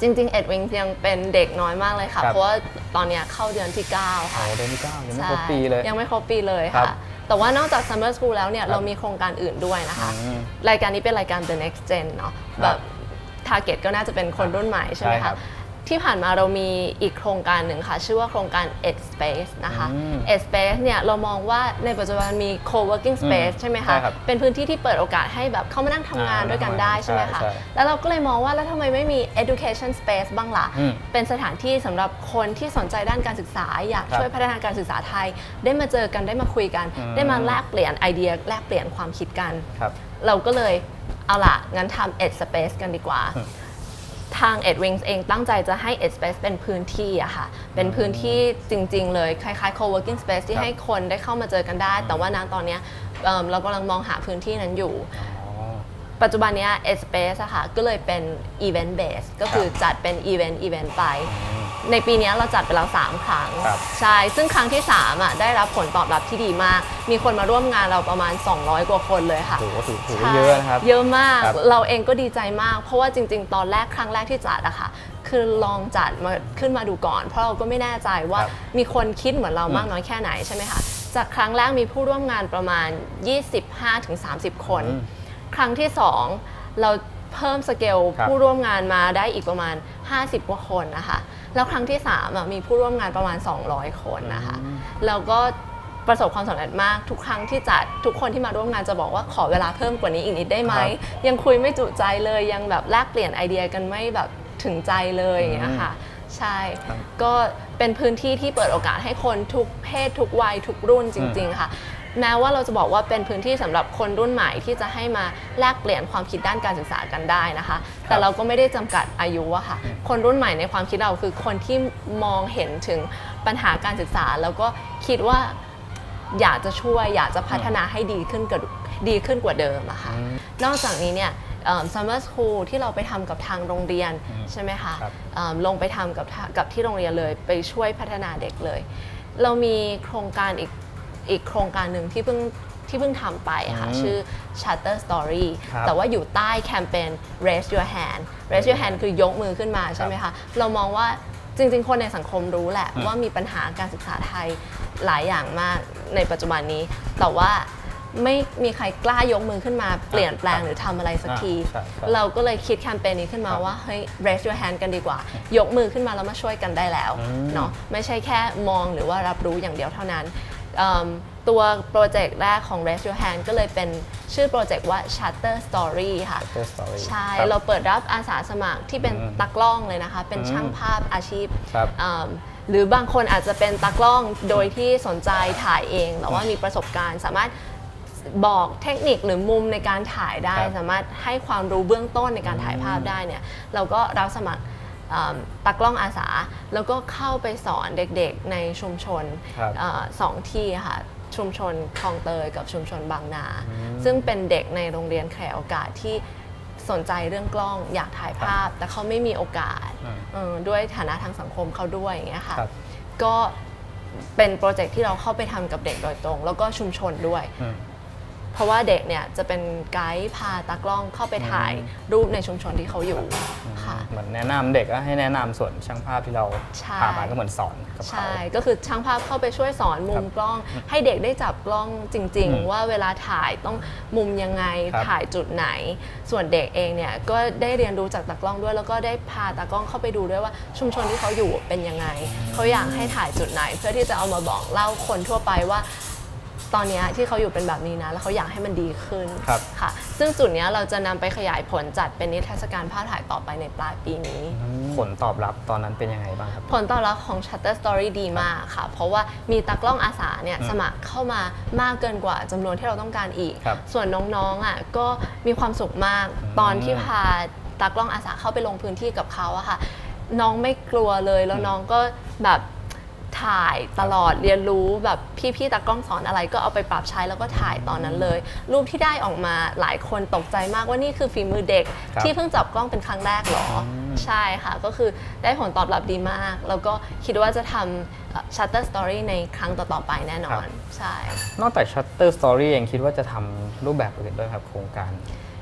จริงๆ Edwings ยังเป็นเด็กน้อยมากเลยค่ะเพราะว่าตอนนี้เข้าเดือนที่เก้าค่ะเดือนที่เก้ายังไม่ครบปีเลยยังไม่ครบปีเลยค่ะแต่ว่านอกจาก Summer School แล้วเนี่ยเรามีโครงการอื่นด้วยนะคะรายการนี้เป็นรายการ The Next Gen เนาะแบบ Target ก็น่าจะเป็นคนรุ่นใหม่ใช่ไหมคะที่ผ่านมาเรามีอีกโครงการหนึ่งค่ะชื่อว่าโครงการ Edge Space นะคะ Edge Space เนี่ยเรามองว่าในปัจจุบันมี Co-working Space ใช่ไหมคะเป็นพื้นที่ที่เปิดโอกาสให้แบบเข้ามานั่งทำงานด้วยกันได้ใช่ไหมคะแล้วเราก็เลยมองว่าแล้วทำไมไม่มี Education Space บ้างล่ะเป็นสถานที่สำหรับคนที่สนใจด้านการศึกษาอยากช่วยพัฒนาการศึกษาไทยได้มาเจอกันได้มาคุยกันได้มาแลกเปลี่ยนไอเดียแลกเปลี่ยนความคิดกันเราก็เลยเอาล่ะงั้นทำ Edge Space กันดีกว่าทาง Edwings เองตั้งใจจะให้ Edge Space เป็นพื้นที่อะค่ะเป็นพื้นที่จริงๆเลยคล้ายๆ co-working space ที่ให้คนได้เข้ามาเจอกันได้แต่ว่าณตอนนี้เรากำลังมองหาพื้นที่นั้นอยู่ปัจจุบันนี้ Edge Space อะค่ะก็เลยเป็น event base ก็คือจัดเป็น event event ไปในปีนี้เราจัดไปแล้วสามครั้งใช่ซึ่งครั้งที่สามอะได้รับผลตอบรับที่ดีมากมีคนมาร่วมงานเราประมาณสองร้อยกว่าคนเลยค่ะโอ้โหถือว่าเยอะนะครับเยอะมากเราเองก็ดีใจมากเพราะว่าจริงๆตอนแรกครั้งแรกที่จัดอะค่ะคือลองจัดมาขึ้นมาดูก่อนเพราะเราก็ไม่แน่ใจว่ามีคนคิดเหมือนเรามากน้อยแค่ไหนใช่ไหมคะจากครั้งแรกมีผู้ร่วมงานประมาณ ยี่สิบห้าถึงสามสิบ คนครั้งที่สองเราเพิ่มสเกลผู้ร่วมงานมาได้อีกประมาณห้าสิบกว่าคนนะคะแล้วครั้งที่สามมีผู้ร่วมงานประมาณสองร้อยคนนะคะแล้วก็ประสบความสำเร็จมากทุกครั้งที่จัดทุกคนที่มาร่วมงานจะบอกว่าขอเวลาเพิ่มกว่านี้อีกนิดได้ไหมยังคุยไม่จุใจเลยยังแบบแลกเปลี่ยนไอเดียกันไม่แบบถึงใจเลยอย่างเงี้ยค่ะใช่ก็เป็นพื้นที่ที่เปิดโอกาสให้คนทุกเพศทุกวัยทุกรุ่นจริงๆค่ะแม้ว่าเราจะบอกว่าเป็นพื้นที่สำหรับคนรุ่นใหม่ที่จะให้มาแลกเปลี่ยนความคิดด้านการศึกษากันได้นะคะแต่เราก็ไม่ได้จำกัดอายุอะค่ะคนรุ่นใหม่ในความคิดเราคือคนที่มองเห็นถึงปัญหาการศึกษาแล้วก็คิดว่าอยากจะช่วยอยากจะพัฒนาให้ดีขึ้นกว่าดีขึ้นกว่าเดิมอะค่ะนอกจากนี้เนี่ยSummer School ที่เราไปทำกับทางโรงเรียนใช่ไหมคะลงไปทำกับกับที่โรงเรียนเลยไปช่วยพัฒนาเด็กเลยเรามีโครงการอีกอีกโครงการหนึ่งที่เพิ่งที่เพิ่งทำไปค่ะชื่อ Shutter Story แต่ว่าอยู่ใต้แคมเปญ Raise Your Hand Raise Your Hand คือยกมือขึ้นมาใช่ไหมคะเรามองว่าจริงๆคนในสังคมรู้แหละว่ามีปัญหาการศึกษาไทยหลายอย่างมากในปัจจุบันนี้แต่ว่าไม่มีใครกล้ายกมือขึ้นมาเปลี่ยนแปลงหรือทำอะไรสักทีเราก็เลยคิดแคมเปญนี้ขึ้นมาว่าเฮ้ย raise your hand กันดีกว่ายกมือขึ้นมาแล้วมาช่วยกันได้แล้วเนาะไม่ใช่แค่มองหรือว่ารับรู้อย่างเดียวเท่านั้นตัวโปรเจกต์แรกของ raise your hand ก็เลยเป็นชื่อโปรเจกต์ว่า Shutter Story ค่ะใช่เราเปิดรับอาสาสมัครที่เป็นตากล้องเลยนะคะเป็นช่างภาพอาชีพหรือบางคนอาจจะเป็นตากล้องโดยที่สนใจถ่ายเองแต่ว่ามีประสบการณ์สามารถบอกเทคนิคหรือมุมในการถ่ายได้สามารถให้ความรู้เบื้องต้นในการถ่ายภาพได้เนี่ยเราก็รับสมัครตากล้องอาสาแล้วก็เข้าไปสอนเด็กๆในชุมชนสองที่ค่ะชุมชนคลองเตยกับชุมชนบางนาซึ่งเป็นเด็กในโรงเรียนแขกโอกาสที่สนใจเรื่องกล้องอยากถ่ายภาพแต่เขาไม่มีโอกาสด้วยฐานะทางสังคมเขาด้วยอย่างเงี้ยค่ะก็เป็นโปรเจกต์ที่เราเข้าไปทำกับเด็กโดยตรงแล้วก็ชุมชนด้วยเพราะว่าเด็กเนี่ยจะเป็นไกด์พาตากล้องเข้าไปถ่ายรูปในชุมชนที่เขาอยู่ค่ะเหมือนแนะนำเด็กก็ให้แนะนำส่วนช่างภาพที่เราพาไปก็เหมือนสอนกับเขาใช่ก็คือช่างภาพเข้าไปช่วยสอนมุมกล้องให้เด็กได้จับกล้องจริงๆว่าเวลาถ่ายต้องมุมยังไงถ่ายจุดไหนส่วนเด็กเองเนี่ยก็ได้เรียนรู้จากตากล้องด้วยแล้วก็ได้พาตากล้องเข้าไปดูด้วยว่าชุมชนที่เขาอยู่เป็นยังไงเขาอยากให้ถ่ายจุดไหนเพื่อที่จะเอามาบอกเล่าคนทั่วไปว่าตอนนี้ที่เขาอยู่เป็นแบบนี้นะแล้วเขาอยากให้มันดีขึ้นค่ะซึ่งจุดนี้เราจะนำไปขยายผลจัดเป็นนิทรรศการภาพถ่ายต่อไปในปลายปีนี้ผลตอบรับตอนนั้นเป็นยังไงบ้างครับผลตอบรับของ Shutter Story ดีมากค่ะเพราะว่ามีตากล้องอาสาเนี่ยสมัครเข้ามามากเกินกว่าจำนวนที่เราต้องการอีกส่วนน้องๆอ่ะก็มีความสุขมากตอนที่พาตากล้องอาสาเข้าไปลงพื้นที่กับเขาอะค่ะน้องไม่กลัวเลยแล้วน้องก็แบบถ่ายตลอดเรียนรู้แบบพี่ๆตากล้องสอนอะไรก็เอาไปปรับใช้แล้วก็ถ่ายตอนนั้นเลยรูปที่ได้ออกมาหลายคนตกใจมากว่านี่คือฝีมือเด็กที่เพิ่งจับกล้องเป็นครั้งแรกหรอใช่ค่ะก็คือได้ผลตอบรับดีมากแล้วก็คิดว่าจะทำ Shutter Story ในครั้งต่อๆไปแน่นอนใช่นอกจาก Shutter Story เองคิดว่าจะทำรูปแบบอื่นด้วยครับโครงการจ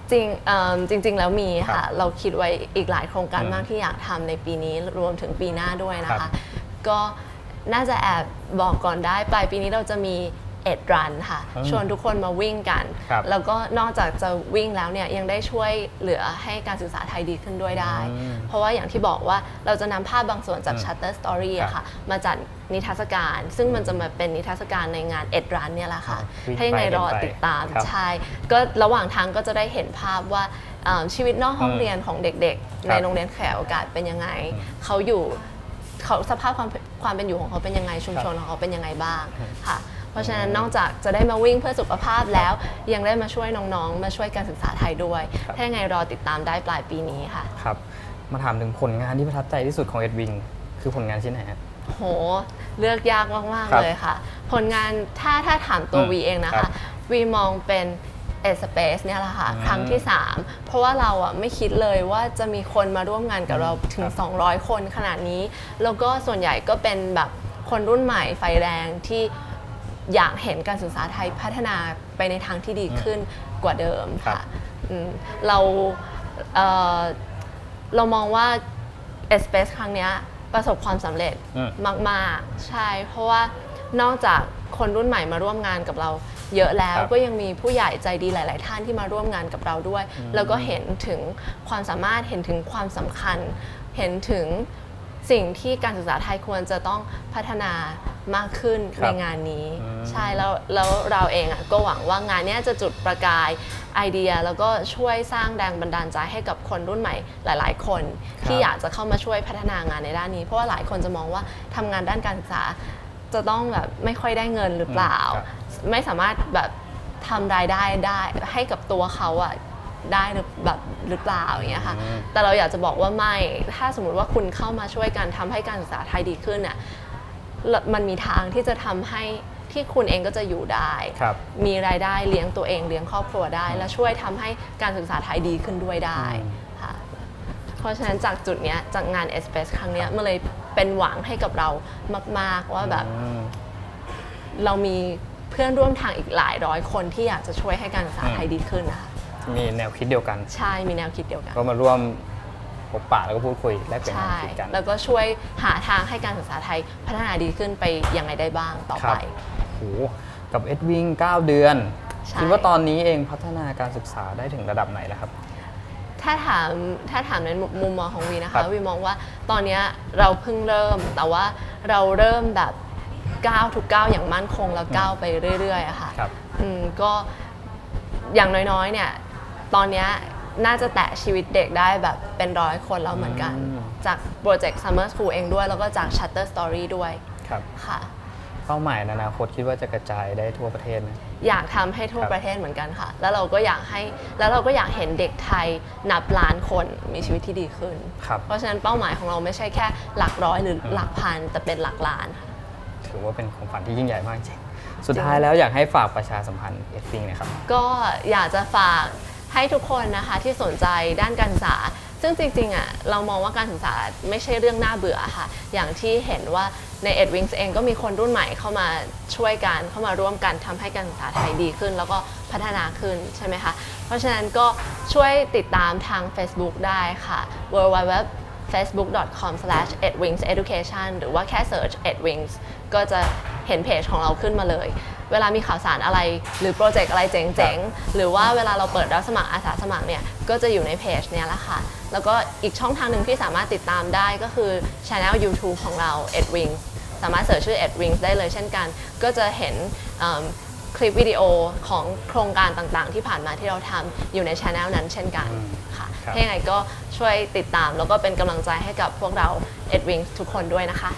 จริงจริงๆแล้วมีค่ะเราคิดไว้อีกหลายโครงการมากที่อยากทำในปีนี้รวมถึงปีหน้าด้วยนะคะก็น่าจะแอบบอกก่อนได้ปลายปีนี้เราจะมีเอ็ดรันค่ะชวนทุกคนมาวิ่งกันแล้วก็นอกจากจะวิ่งแล้วเนี่ยยังได้ช่วยเหลือให้การศึกษาไทยดีขึ้นด้วยได้เพราะว่าอย่างที่บอกว่าเราจะนำภาพบางส่วนจาก Shutter Story อะค่ะมาจัดนิทรรศการซึ่งมันจะมาเป็นนิทรรศการในงานเอ็ดรันเนี่ยแหละค่ะให้ยังไงรอติดตามใช่ก็ระหว่างทางก็จะได้เห็นภาพว่าชีวิตนอกห้องเรียนของเด็กๆในโรงเรียนขยายโอกาสเป็นยังไงเขาอยู่เขาสภาพความความเป็นอยู่ของเขาเป็นยังไงชุมชนของเขาเป็นยังไงบ้างค่ะเพราะฉะนั้นนอกจากจะได้มาวิ่งเพื่อสุขภาพแล้วยังได้มาช่วยน้องๆมาช่วยการศึกษาไทยด้วยถ้ายังไงรอติดตามได้ปลายปีนี้ค่ะครับมาถามถึงผลงานที่ประทับใจที่สุดของเอ็ดวิงคือผลงานชิ้นไหนครับโหเลือกยากมากๆเลยค่ะผลงานถ้าถ้าถามตัววีเองนะคะวีมองเป็นเอสเปซเนี่ยแหละค่ะครั้งที่สามเพราะว่าเราอ่ะไม่คิดเลยว่าจะมีคนมาร่วมงานกับเราถึงสองร้อยคนขนาดนี้แล้วก็ส่วนใหญ่ก็เป็นแบบคนรุ่นใหม่ไฟแรงที่อยากเห็นการศึกษาไทยพัฒนาไปในทางที่ดีขึ้นกว่าเดิมค่ะเราเเรามองว่าเอสเปซครั้งนี้ประสบความสำเร็จมากๆใช่เพราะว่านอกจากคนรุ่นใหม่มาร่วมงานกับเราเยอะแล้วก็ยังมีผู้ใหญ่ใจดีหลายๆท่านที่มาร่วมงานกับเราด้วยแล้วก็เห็นถึงความสามารถเห็นถึงความสำคัญเห็นถึงสิ่งที่การศึกษาไทยควรจะต้องพัฒนามากขึ้นในงานนี้ใช่แล้วแล้วเราเองอ่ะก็หวังว่างานนี้จะจุดประกายไอเดียแล้วก็ช่วยสร้างแรงบันดาลใจให้กับคนรุ่นใหม่หลายๆคนที่อยากจะเข้ามาช่วยพัฒนางานในด้านนี้เพราะว่าหลายคนจะมองว่าทำงานด้านการศึกษาจะต้องแบบไม่ค่อยได้เงินหรือเปล่าไม่สามารถแบบทำรายได้ได้ให้กับตัวเขาอ่ะได้แบบหรือเปล่าอย่างเงี้ยค่ะแต่เราอยากจะบอกว่าไม่ถ้าสมมติว่าคุณเข้ามาช่วยกันทำให้การศึกษาไทยดีขึ้นเนี่ยมันมีทางที่จะทำให้ที่คุณเองก็จะอยู่ได้มีรายได้เลี้ยงตัวเองเลี้ยงครอบครัวได้และช่วยทำให้การศึกษาไทยดีขึ้นด้วยได้ค่ะเพราะฉะนั้นจากจุดนี้จากงาน เอส พี เอส ครั้งนี้มันเลยเป็นหวังให้กับเรามากๆว่าแบบเรามีเพื่อนร่วมทางอีกหลายร้อยคนที่อยากจะช่วยให้การศึกษาไทยดีขึ้นนะคะมีแนวคิดเดียวกันใช่มีแนวคิดเดียวกันก็มาร่วมพบปะแล้วก็พูดคุยแลกเปลี่ยนแนวคิดกันแล้วก็ช่วยหาทางให้การศึกษาไทยพัฒนาดีขึ้นไปยังไงได้บ้างต่อไปโอ้กับเอ็ดวิงเก้าเดือนคิดว่าตอนนี้เองพัฒนาการศึกษาได้ถึงระดับไหนแล้วครับถ้าถามถ้าถามในมุมมองของวีนะคะวีมองว่าตอนนี้เราเพิ่งเริ่มแต่ว่าเราเริ่มแบบก้าวทุกก้าวอย่างมั่นคงแล้วก้าวไปเรื่อยๆอะค่ะก็อย่างน้อยๆเนี่ยตอนนี้น่าจะแตะชีวิตเด็กได้แบบเป็นร้อยคนแล้วเหมือนกันจากโปรเจกต์ Summer School เองด้วยแล้วก็จาก Shutter Story ด้วยค่ะเป้าหมายในอนาคตคิดว่าจะกระจายได้ทั่วประเทศไหมอยากทำให้ทั่วประเทศเหมือนกันค่ะแล้วเราก็อยากให้แล้วเราก็อยากเห็นเด็กไทยนับล้านคนมีชีวิตที่ดีขึ้นเพราะฉะนั้นเป้าหมายของเราไม่ใช่แค่หลักร้อยหรือหลักพันแต่เป็นหลักล้านค่ะถือว่าเป็นของฝันที่ยิ่งใหญ่มากจริงสุดท้ายแล้วอยากให้ฝากประชาสัมพันธ์เอ็ดวิงนะครับก็อยากจะฝากให้ทุกคนนะคะที่สนใจด้านการศึกษาซึ่งจริงๆอ่ะเรามองว่าการศึกษาไม่ใช่เรื่องน่าเบื่อค่ะอย่างที่เห็นว่าใน เอ็ดวิงส์ เองก็มีคนรุ่นใหม่เข้ามาช่วยกันเข้ามาร่วมกันทำให้การศึกษาไทยดีขึ้นแล้วก็พัฒนาขึ้นใช่ไหมคะเพราะฉะนั้นก็ช่วยติดตามทาง Facebook ได้ค่ะ ดับเบิลยู ดับเบิลยู ดับเบิลยู ดอท เฟซบุ๊ก ดอท คอม สแลช เอ็ดวิงส์ เอดูเคชัน หรือว่าแค่ search เอ็ดวิงส์ ก็จะเห็นเพจของเราขึ้นมาเลยเวลามีข่าวสารอะไรหรือโปรเจกต์อะไรเจ๋งๆหรือว่าเวลาเราเปิดรับสมัครอาสาสมัครเนี่ยก็จะอยู่ในเพจเนี่ยแหละค่ะแล้วก็อีกช่องทางหนึ่งที่สามารถติดตามได้ก็คือ Channel ยูทูบ ของเรา เอ็ดวิงส์ สามารถเสิร์ชชื่อ เอ็ดวิงส์ ได้เลยเช่นกันก็จะเห็นคลิปวิดีโอของโครงการต่างๆที่ผ่านมาที่เราทำอยู่ใน Channel นั้นเช่นกันค่ะถ้าอย่างไรก็ช่วยติดตามแล้วก็เป็นกำลังใจให้กับพวกเรา เอ็ดวิงส์ ทุกคนด้วยนะคะ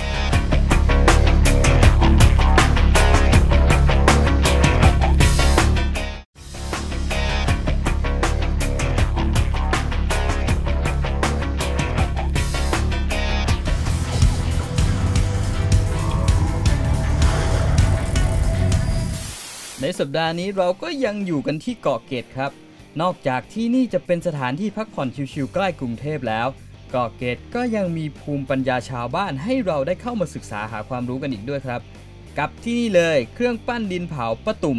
ในสัปดาห์นี้เราก็ยังอยู่กันที่เกาะเกร็ดครับนอกจากที่นี่จะเป็นสถานที่พักผ่อนชิลๆใกล้กรุงเทพแล้วเกาะเกร็ดก็ยังมีภูมิปัญญาชาวบ้านให้เราได้เข้ามาศึกษาหาความรู้กันอีกด้วยครับกับที่นี่เลยเครื่องปั้นดินเผาป้าตุ่ม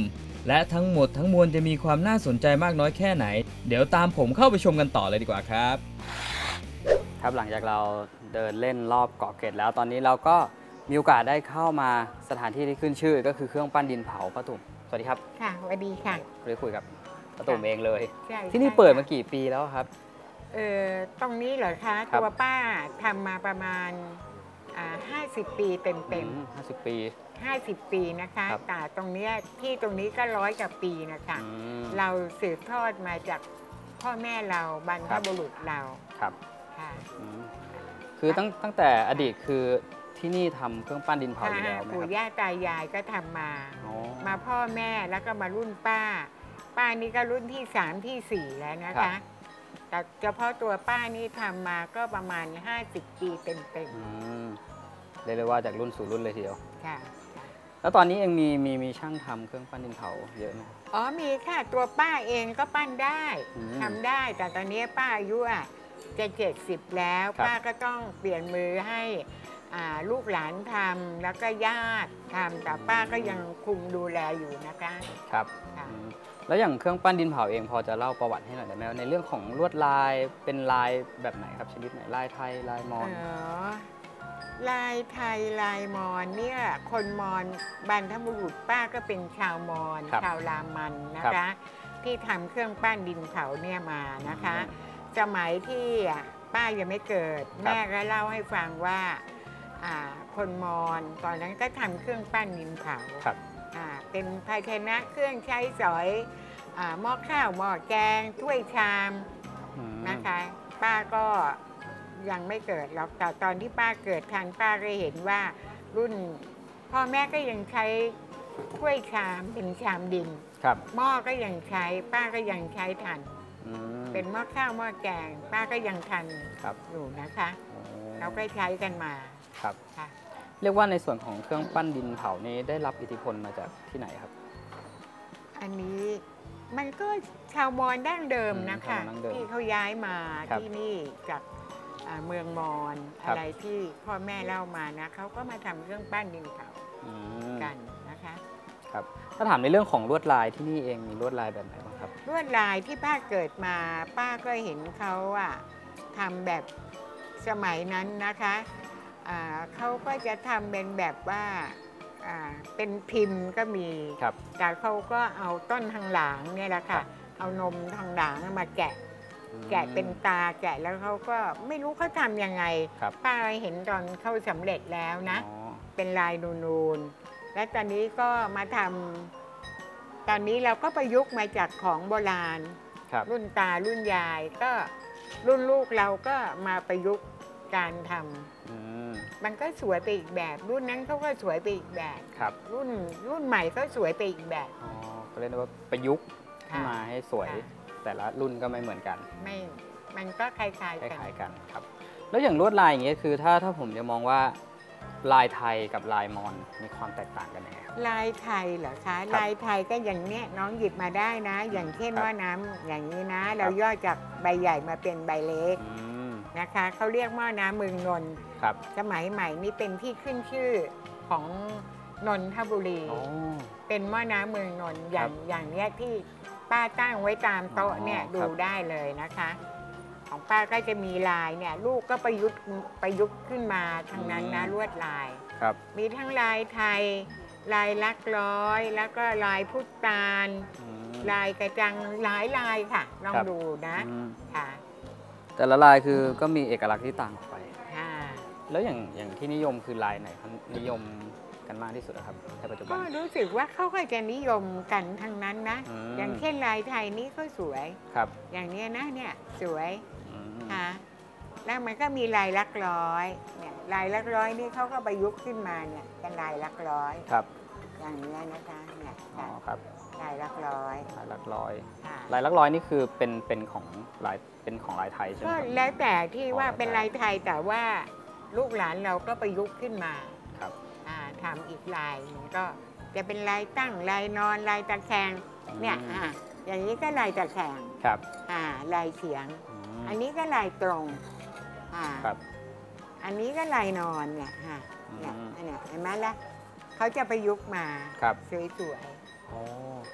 และทั้งหมดทั้งมวลจะมีความน่าสนใจมากน้อยแค่ไหนเดี๋ยวตามผมเข้าไปชมกันต่อเลยดีกว่าครับครับหลังจากเราเดินเล่นรอบเกาะเกร็ดแล้วตอนนี้เราก็มีโอกาสได้เข้ามาสถานที่ที่ขึ้นชื่อก็คือเครื่องปั้นดินเผาป้าตุ่มสวัสดีครับค่ะสวัสดีค่ะเรียกคุยกับป้าตุ่มเองเลยใช่ที่นี่เปิดมากี่ปีแล้วครับเออตรงนี้เหรอคะตัวป้าทำมาประมาณห้าสิบปีเต็มเต็มห้าสิบปีห้าสิบปีนะคะแต่ตรงนี้ที่ตรงนี้ก็ร้อยกว่าปีนะคะเราสืบทอดมาจากพ่อแม่เราบรรพบุรุษเราครับค่ะคือตั้งตั้งแต่อดีตคือที่นี่ทำเครื่องปั้นดินเผาอยู่แล้วไหมครับปู่ย่าตายายก็ทำมามาพ่อแม่แล้วก็มารุ่นป้าป้านี่ก็รุ่นที่สามที่สี่แล้วนะคะแต่เฉพาะตัวป้านี่ทำมาก็ประมาณห้าสิบปีเต็มๆเรียกได้ว่าจากรุ่นสู่รุ่นเลยทีเดียวค่ะแล้วตอนนี้ยังมีมีมีช่างทำเครื่องปั้นดินเผาเยอะไหมอ๋อมีค่ะตัวป้าเองก็ปั้นได้ทำได้แต่ตอนนี้ป้าอายุอ่ะจะเจ็ดสิบแล้วป้าก็ต้องเปลี่ยนมือให้ลูกหลานทำแล้วก็ญาติทำแต่ป้าก็ยังคุมดูแลอยู่นะคะครับแล้วอย่างเครื่องปั้นดินเผาเองพอจะเล่าประวัติให้หน่อยได้ไหมในเรื่องของลวดลายเป็นลายแบบไหนครับชนิดไหนลายไทยลายมอญลายไทยลายมอญเนี่ยคนมอญบรรพบุรุษป้าก็เป็นชาวมอญชาวรามันนะคะที่ทำเครื่องปั้นดินเผาเนี่ยมานะคะสมัยที่ป้ายังไม่เกิดแม่ก็เล่าให้ฟังว่าคนมอญตอนนั้นก็ทำเครื่องปั้นดินเผาเป็นภาชนะเครื่องใช้สอยหม้อข้าวหม้อแกงถ้วยชามนะคะป้าก็ยังไม่เกิดหรอกแต่ตอนที่ป้าเกิดทันป้าก็เห็นว่ารุ่นพ่อแม่ก็ยังใช้ถ้วยชามเป็นชามดินหม้อก็ยังใช้ป้าก็ยังใช้ทันเป็นหม้อข้าวหม้อแกงป้าก็ยังทันอยู่นะคะเราก็ใช้กันมาครับเรียกว่าในส่วนของเครื่องปั้นดินเผานี้ได้รับอิทธิพลมาจากที่ไหนครับอันนี้มันก็ชาวมอญดั้งเดิมนะคะที่เขาย้ายมาที่นี่จากเมืองมอญอะไรที่พ่อแม่เล่ามานะเขาก็มาทำเครื่องปั้นดินเผากันนะคะครับถ้าถามในเรื่องของลวดลายที่นี่เองมีลวดลายแบบไหนบ้างครับลวดลายที่ป้าเกิดมาป้าก็เห็นเขาอะทำแบบสมัยนั้นนะคะเขาก็จะทำเป็นแบบว่าเป็นพิมพ์ก็มีแต่เขาก็เอาต้นทางหลังเนี่ยแหละค่ะเอานมทางหลังมาแกะแกะเป็นตาแกะแล้วเขาก็ไม่รู้เขาทำยังไงป้าเห็นตอนเขาสำเร็จแล้วนะเป็นลายนูนๆและตอนนี้ก็มาทำตอนนี้เราก็ประยุกต์มาจากของโบราณรุ่นตารุ่นยายก็รุ่นลูกเราก็มาประยุกต์การทำมันก็สวยไปอีกแบบรุ่นนั้นเขาก็สวยไปอีกแบบรุ่นรุ่นใหม่ก็สวยไปอีกแบบอ๋อก็เรียกว่าประยุกต์มาให้สวยแต่ละรุ่นก็ไม่เหมือนกันไม่มันก็คล้ายๆกันคล้ายๆกันครับแล้วอย่างลวดลายอย่างเงี้ยคือถ้าถ้าผมจะมองว่าลายไทยกับลายมอญมีความแตกต่างกันยังไงลายไทยเหรอคะลายไทยก็อย่างเนี้ยน้องหยิบมาได้นะอย่างเช่นว่าน้ำอย่างนี้นะเราย่อจากใบใหญ่มาเป็นใบเล็กนะคะเขาเรียกหม้อน้ำเมืองนนท์สมัยใหม่นี่เป็นที่ขึ้นชื่อของนนทบุรีเป็นหม้อน้ำเมืองนนท์อย่างอย่างเนี้ยที่ป้าตั้งไว้ตามโต๊ะเนี่ยดูได้เลยนะคะของป้าก็จะมีลายเนี่ยลูกก็ประยุกต์ประยุกต์ขึ้นมาทั้งนั้นนะลวดลายมีทั้งลายไทยลายลักร้อยแล้วก็ลายพุทธตาลลายกระจังหลายลายค่ะลองดูนะค่ะแต่ละลายคือก็มีเอกลักษณ์ที่ต่างออกไปแล้วอย่างอย่างที่นิยมคือลายไหนนิยมกันมากที่สุดครับในปัจจุบันก็รู้สึกว่าเขาก็จะนิยมกันทั้งนั้นนะอย่างเช่นลายไทยนี่ก็สวยครับอย่างนี้นะเนี่ยสวยค่ะแล้วมันก็มีลายลักร้อยเนี่ยลายลักร้อยนี่เขาก็ประยุกต์ขึ้นมาเนี่ยเป็นลายลักร้อยครับอย่างนี้นะคะเนี่ยอ๋อครับลายลักร้อยลายลักร้อยลายลักร้อยนี่คือเป็นเป็นของลายเป็นของลายไทยใช่ไหมก็แล้วแต่ที่ว่าเป็นลายไทยแต่ว่าลูกหลานเราก็ประยุกต์ขึ้นมาครับทำอีกลายมันก็จะเป็นลายตั้งลายนอนลายตะแคงเนี่ยอ่าอย่างนี้ก็ลายตะแคงครับอ่าลายเฉียงอันนี้ก็ลายตรงอ่าครับอันนี้ก็ลายนอนเนี่ยฮะเนี่ยเนี่ยเห็นไหมล่ะเขาจะประยุกต์มาครับสวยๆอ๋อ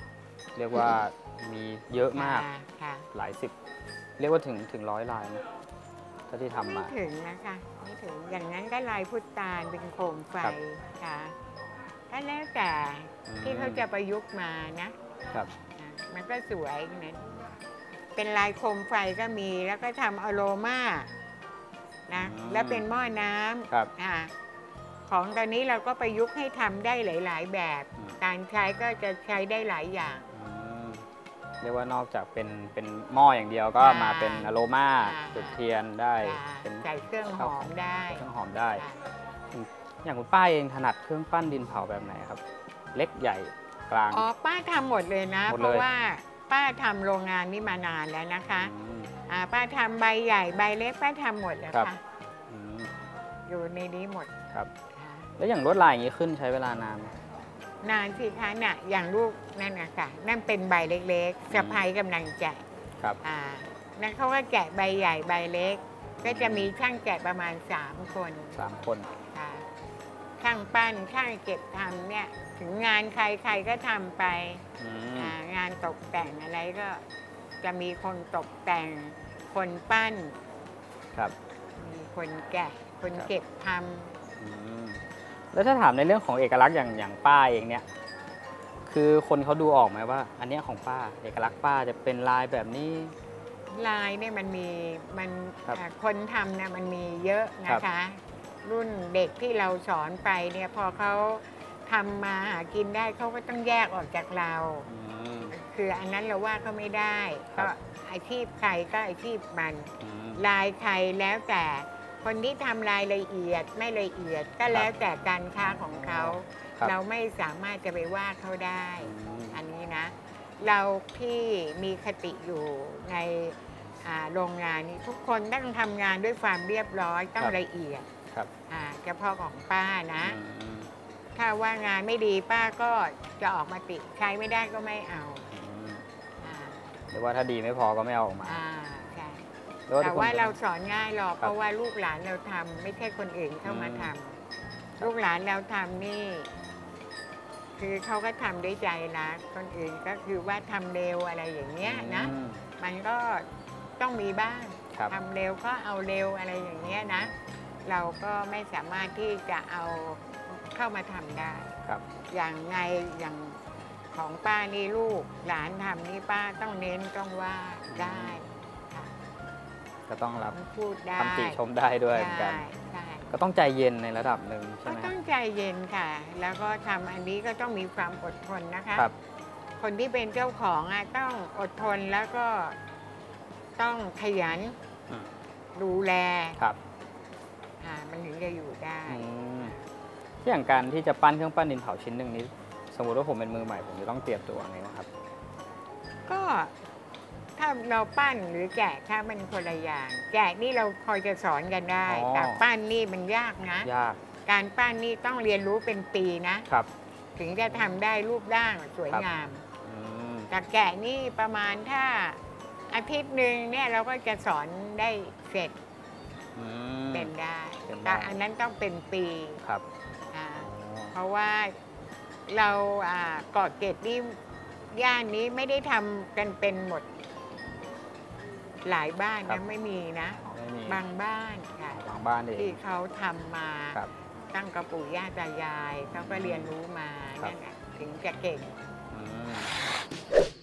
เรียกว่ามีเยอะมากค่ะหลายสิบเรียกว่าถึงถึงร้อยลายนะถ้าที่ทำไม่มาถึงนะคะไม่ถึงอย่างนั้นก็ลายพุทธานเป็นโคมไฟครับค่ะก็แล้วแต่ที่เขาจะประยุกต์มานะครับอ่ะมันก็สวยนะเป็นลายโคมไฟก็มีแล้วก็ทำอโรมานะอืมแล้วเป็นหม้อน้ครับำอ่ะของตอนนี้เราก็ประยุกต์ให้ทำได้หลาย ๆ แบบอืมการใช้ก็จะใช้ได้หลายอย่างอืมเรียกว่านอกจากเป็นเป็นหม้ออย่างเดียวก็ค่ะมาเป็นอโรมาค่ะจุดเทียนได้จ้ะเป็นใส่เครื่องหอมได้เครื่องหอมได้ค่ะอย่างคุณป้าเองถนัดเครื่องปั้นดินเผาแบบไหนครับ เล็กใหญ่กลางอ๋อป้าทำหมดเลยนะหมดเพเลยราะว่าป้าทำโรงงานนี้มานานแล้วนะคะอืมอ่าป้าทำใบใหญ่ใบเล็กป้าทำหมดแล้วครับค่ะอืมอยู่ในนี้หมดครับค่ะแล้วอย่างลวดลายอย่างนี้ขึ้นใช้เวลานานไหมนานสิคะน่ะอย่างลูกนั่นนะคะนั่นเป็นใบเล็กๆสะพายกำลังแกะครับอ่านั่นเขาก็แกะใบใหญ่ใบเล็ก ก็จะมีช่างแกะประมาณสามคนสามคนค่ะช่างปั้นช่างเก็บทำเนี่ยถึงงานใครใครก็ทำไปอืมอ่างานตกแต่งอะไรก็จะมีคนตกแต่ง คนปั้นครับมีคนแกะ คนครับเก็บทอืมแล้วถ้าถามในเรื่องของเอกลักษณ์อย่างอย่างป้าเองเนี่ย คือคนเขาดูออกไหมว่า อันเนี้ยของป้าเอกลักษณ์ป้าจะเป็นลายแบบนี้ำลายเนี่ยมันมีมันครับอ่าคนทำเนี่ยมันมีเยอะนะคะ รุ่นเด็กที่เราสอนไปเนี่ยพอเขาทำมาหากินได้เขาก็ต้องแยกออกจากเราอืมคืออันนั้นเราว่าเขาไม่ได้ครัก็บอาชีพใครก็อาชีพมันอืมลายใครแล้วแต่คนที่ทำรายละเอียดไม่ละเอียดก็แล้วแต่การค้าของเขาครับเราไม่สามารถจะไปว่าเขาได้อืมอันนี้นะ เราที่มีคติอยู่ในอ่าโรงงานนี้ทุกคนต้องทำงานด้วยความเรียบร้อยต้องละเอียดครับอ่าเฉพาะของป้านะอืมถ้าว่างานไม่ดีป้าก็จะออกมาติใช้ไม่ได้ก็ไม่เอาอืมอ่าหรือว่าถ้าดีไม่พอก็ไม่เอาออกมาอ่าใช่หรือว่าแต่ทุกคนว่าเราสอนง่ายหรอกครับเพราะว่าลูกหลานเราทำไม่ใช่คนอื่นเข้ามาอืมทำลูกหลานเราทำนี่ คือเขาก็ทำด้วยใจรักคนอื่นก็คือว่าทำเร็วอะไรอย่างเงี้ยนะอืมมันก็ต้องมีบ้างครับทำเร็วก็เอาเร็วอะไรอย่างเงี้ยนะ เราก็ไม่สามารถที่จะเอาเข้ามาทำได้ครับอย่างไงอย่างของป้านี่ลูกหลานทำนี่ป้าต้องเน้นต้องว่าได้ค่ะก็ต้องรับต้องพูดได้คำติชมได้ด้วยเหมือนกันใช่ใช่ก็ต้องใจเย็นในระดับหนึ่งใช่ก็ไหมต้องใจเย็นค่ะ แล้วก็ทำอันนี้ก็ต้องมีความอดทนนะคะครับคนที่เป็นเจ้าของอ่ะต้องอดทนแล้วก็ต้องขยันอืมดูแลครับอ่ามันถึงจะอยู่ได้อืมอย่างการที่จะปั้นเครื่องปั้นดินเผาชิ้นหนึ่งนี้ สมมติว่าผมเป็นมือใหม่ผมจะต้องเตรียมตัวยังไงบ้างครับก็ถ้าเราปั้นหรือแกะถ้ามันคนละอย่าง แกะนี่เราพอจะสอนกันได้อ๋อแต่ปั้นนี่มันยากนะยากการปั้นนี่ต้องเรียนรู้เป็นปีนะครับถึงจะทำได้รูปร่างสวยงามอืมแต่แกะนี่ประมาณถ้าอาทิตย์หนึ่งเนี่ยเราก็จะสอนได้เสร็จอืมเป็นได้เป็นได้แต่อันนั้นต้องเป็นปีครับอ่าอ๋อเพราะว่าเราอ่าเกาะเกร็ดนี่ย่านนี้ไม่ได้ทำกันเป็นหมด หลายบ้านครันะบไม่มีนะไม่มีบางบ้านค่ะบางบ้านเองที่เขาทำมาครับตั้งกระปู่ย่าตายายเขาก็เรียนรู้มาครับนั่นแหละถึงจะเก่งอืม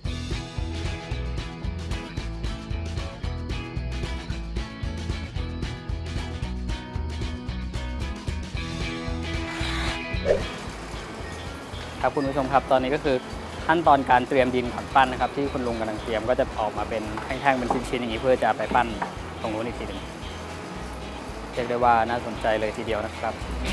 ครับคุณผู้ชมครับตอนนี้ก็คือขั้นตอนการเตรียมดินก่อนปั้นนะครับ ที่คุณลุงกำลังเตรียมก็จะออกมาเป็นแท่งๆเป็นชิ้นๆอย่างนี้เพื่อจะไปปั้นตรงนู้นอีกทีหนึงเรียกได้ว่าน่าสนใจเลยทีเดียวนะครับ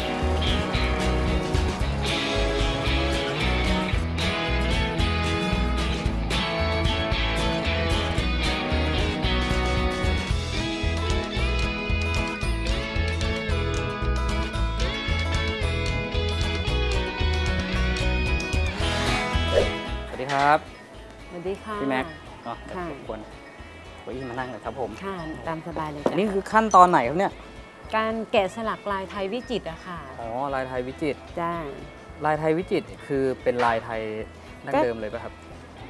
สวัสดีครับสวัสดีค่ะพี่แม็กซ์เนาะค่ะรบกวนเก้าอี้มานั่งหน่อยครับผมค่ะตามสบายเลยอันจ้ะนี้คือขั้นตอนไหนครับเนี่ยการแกะสลักลายไทยวิจิตรอะค่ะอ๋อลายไทยวิจิตรจ้าลายไทยวิจิตรคือเป็นลายไทยดั้งก็เดิมเลยป่ะครับ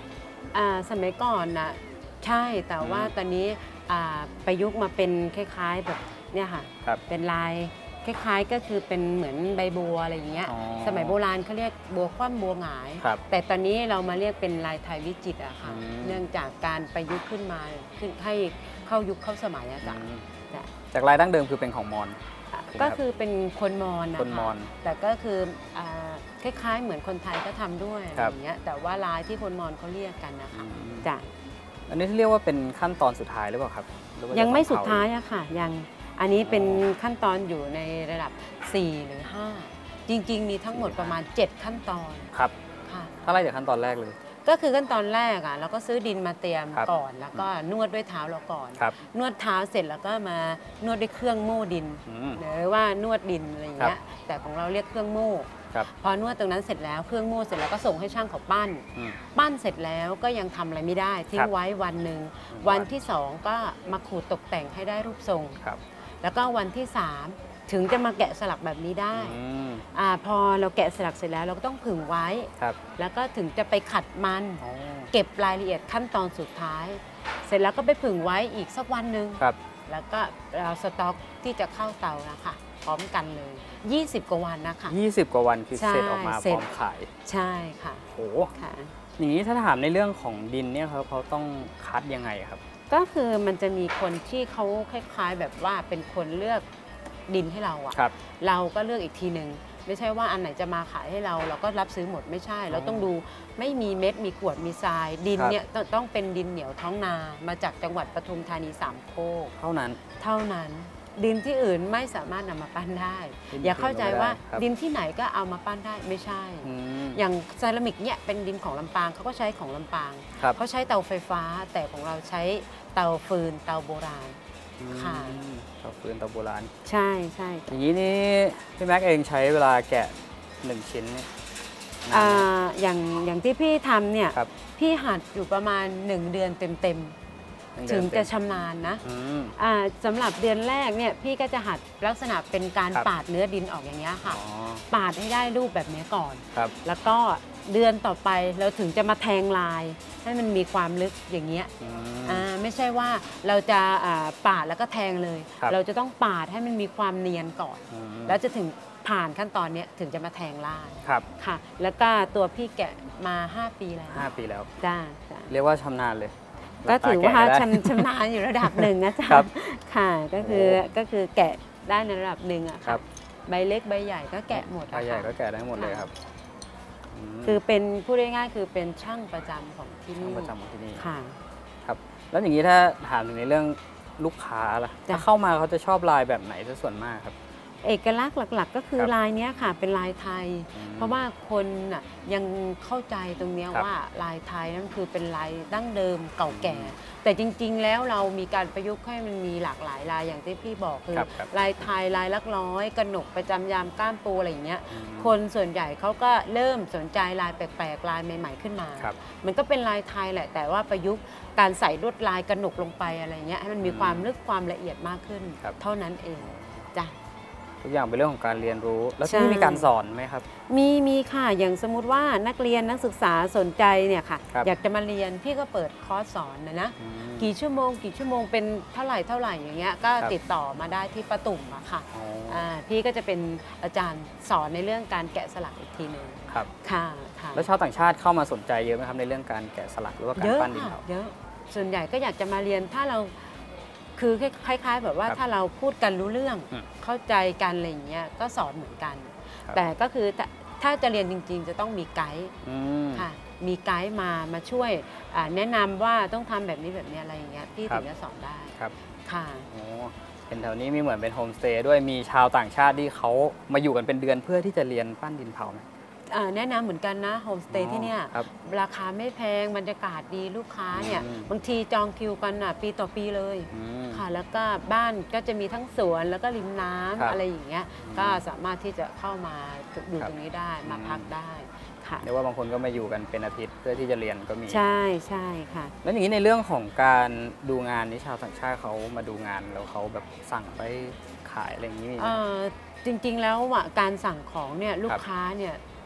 อ่าสมัยก่อนนะใช่แต่ว่าตอนนี้อ่าประยุกต์มาเป็นคล้ายๆแบบเนี่ยค่ะเป็นลายคล้ายๆก็คือเป็นเหมือนใบบัวอะไรอย่างเงี้ยสมัยโบราณเขาเรียกบัวคว่ำบัวหงายแต่ตอนนี้เรามาเรียกเป็นลายไทยวิจิตรอะค่ะเนื่องจากการประยุกต์ขึ้นมาขึ้นให้เข้ายุคเข้าสมัยอะจ้ะจากลายดั้งเดิมคือเป็นของมอญก็คือเป็นคนมอญนะคนมอคะญแต่ก็คืออ่าคล้ายๆเหมือนคนไทยก็ทำด้วยอะไรอย่างเงี้ยแต่ว่าลายที่คนมอญเขาเรียกกันนะคะจ้ะอันนี้ที่เรียกว่าเป็นขั้นตอนสุดท้ายหรือเปล่าครับยังไม่สุดท้ายอะค่ะยังอันนี้เป็นขั้นตอนอยู่ในระดับสี่หรือห้าจริงๆมีทั้งหมดประมาณเจ็ดขั้นตอนครับค่ะถ้าไล่จากขั้นตอนแรกเลยก็คือขั้นตอนแรกอ่ะเราก็ซื้อดินมาเตรียมก่อนแล้วก็นวดด้วยเท้าเราก่อนนวดเท้าเสร็จแล้วก็มานวดด้วยเครื่องโม่ดินหรือว่านวดดินอะไรอย่างเงี้ยแต่ของเราเรียกเครื่องโม่พอนวดตรงนั้นเสร็จแล้วเครื่องโม่เสร็จแล้วก็ส่งให้ช่างเขาปั้นปั้นเสร็จแล้วก็ยังทำอะไรไม่ได้ทิ้งไว้วันหนึ่งวันที่สองก็มาขูดตกแต่งให้ได้รูปทรงแล้วก็วันที่สามถึงจะมาแกะสลักแบบนี้ได้อ่าพอเราแกะสลักเสร็จแล้วเราก็ต้องผึ่งไว้แล้วก็ถึงจะไปขัดมันเก็บรายละเอียดขั้นตอนสุดท้าย เสร็จแล้วก็ไปผึ่งไว้อีกสักวันหนึ่งแล้วก็เราสต็อกที่จะเข้าเตานะคะพร้อมกันเลยยี่สิบกว่าวันนะคะยี่สิบกว่าวันคือเสร็จออกมาพร้อมขายใช่ค่ะโอ้ค่ะอย่างนี้ถ้าถามในเรื่องของดินเนี่ยเขาเขาต้องคัดยังไงครับก็คือมันจะมีคนที่เขาคล้ายๆแบบว่าเป็นคนเลือกดินให้เราอะเราก็เลือกอีกทีหนึ่งไม่ใช่ว่าอันไหนจะมาขายให้เราเราก็รับซื้อหมดไม่ใช่เราต้องดูไม่มีเม็ดมีกรวดมีทรายดินเนี่ยต้องเป็นดินเหนียวท้องนามาจากจังหวัดปทุมธานีสามโคกเท่านั้นเท่านั้นดินที่อื่นไม่สามารถนำมาปั้นได้อย่าเข้าใจว่าดินที่ไหนก็เอามาปั้นได้ไม่ใช่อย่างเซรามิกเนี่ยเป็นดินของลำปางเขาก็ใช้ของลำปางเขาใช้เตาไฟฟ้าแต่ของเราใช้เตาฟืนเตาโบราณค่ะเตาฟืนเตาโบราณใช่ใช่อย่างนี้นี่พี่แม็กเองใช้เวลาแกะหนึ่งชิ้นเนี่ยอย่างอย่างที่พี่ทำเนี่ยพี่หัดอยู่ประมาณหนึ่งเดือนเต็มๆถึงจะชำนาญนะสำหรับเดือนแรกเนี่ยพี่ก็จะหัดลักษณะเป็นการปาดเนื้อดินออกอย่างเงี้ยค่ะปาดให้ได้รูปแบบนี้ก่อนแล้วก็เดือนต่อไปเราถึงจะมาแทงลายให้มันมีความลึกอย่างเงี้ยไม่ใช่ว่าเราจะปาดแล้วก็แทงเลยเราจะต้องปาดให้มันมีความเนียนก่อนแล้วจะถึงผ่านขั้นตอนนี้ถึงจะมาแทงลายค่ะแล้วก็ตัวพี่แกะมาห้าปีแล้วห้าปีแล้วจ้าเรียกว่าชำนาญเลยก็ถือว่าชำชำนาญอยู่ระดับหนึ่งนะจ๊ะค่ะก็คือก็คือแกะได้ในระดับหนึ่งอะค่ะใบเล็กใบใหญ่ก็แกะหมดใบใหญ่ก็แกะได้หมดเลยครับคือเป็นพูดง่ายๆคือเป็นช่างประจำของที่นี่ประจำของที่นี่ค่ะครับแล้วอย่างนี้ถ้าถามถึงในเรื่องลูกค้าล่ะถ้าเข้ามาเขาจะชอบลายแบบไหนซะส่วนมากครับเอกลักษณ์หลักๆก็คือลายนี้ค่ะเป็นลายไทยเพราะว่าคนน่ะยังเข้าใจตรงนี้ว่าลายไทยนั่นคือเป็นลายดั้งเดิมเก่าแก่แต่จริงๆแล้วเรามีการประยุกต์ให้มันมีหลากหลายลายอย่างที่พี่บอกคือลายไทยลายลักร้อยกระหนกประจำยามก้ามปูอะไรอย่างเงี้ยคนส่วนใหญ่เขาก็เริ่มสนใจลายแปลกๆลายใหม่ๆขึ้นมามันก็เป็นลายไทยแหละแต่ว่าประยุกต์การใส่ลวดลายกระหนกลงไปอะไรเงี้ยให้มันมีความลึกความละเอียดมากขึ้นเท่านั้นเองจ้ะทุกอย่างเป็นเรื่องของการเรียนรู้แล้วที่มีการสอนไหมครับมีมีค่ะอย่างสมมุติว่านักเรียนนักศึกษาสนใจเนี่ยค่ะอยากจะมาเรียนพี่ก็เปิดคอร์สสอนนะนะกี่ชั่วโมงกี่ชั่วโมงเป็นเท่าไหร่เท่าไหร่อย่างเงี้ยก็ติดต่อมาได้ที่ประตุ่มอะค่ะพี่ก็จะเป็นอาจารย์สอนในเรื่องการแกะสลักอีกทีหนึ่งครับค่ะแล้วชาวต่างชาติเข้ามาสนใจเยอะไหมครับในเรื่องการแกะสลักหรือว่าการปั้นดินเผาเยอะส่วนใหญ่ก็อยากจะมาเรียนถ้าเราคือคล้ายๆแบบว่าถ้าเราพูดกันรู้เรื่องเข้าใจกันอะไรอย่างเงี้ยก็สอนเหมือนกันแต่ก็คือถ้าจะเรียนจริงๆจะต้องมีไกด์ค่ะมีไกด์มามาช่วยแนะนำว่าต้องทำแบบนี้แบบนี้อะไรอย่างเงี้ยพี่ถึงจะสอนได้ครับค่ะโอ้เห็นแถวนี้มีเหมือนเป็นโฮมสเตย์ด้วยมีชาวต่างชาติที่เขามาอยู่กันเป็นเดือนเพื่อที่จะเรียนปั้นดินเผาไหมแนะนำเหมือนกันนะโฮมสเตย์ที่เนี่ยราคาไม่แพงบรรยากาศดีลูกค้าเนี่ยบางทีจองคิวกันปีต่อปีเลยค่ะแล้วก็บ้านก็จะมีทั้งสวนแล้วก็ริมน้ำอะไรอย่างเงี้ยก็สามารถที่จะเข้ามาอยู่ตรงนี้ได้มาพักได้ค่ะเรียกว่าบางคนก็มาอยู่กันเป็นอาทิตย์เพื่อที่จะเรียนก็มีใช่ใช่ค่ะแล้วอย่างนี้ในเรื่องของการดูงานนี้ชาวต่างชาติเขามาดูงานแล้วเขาแบบสั่งไปขายอะไรอย่างนี้มีไหมจริงๆแล้วการสั่งของเนี่ยลูกค้าเนี่ย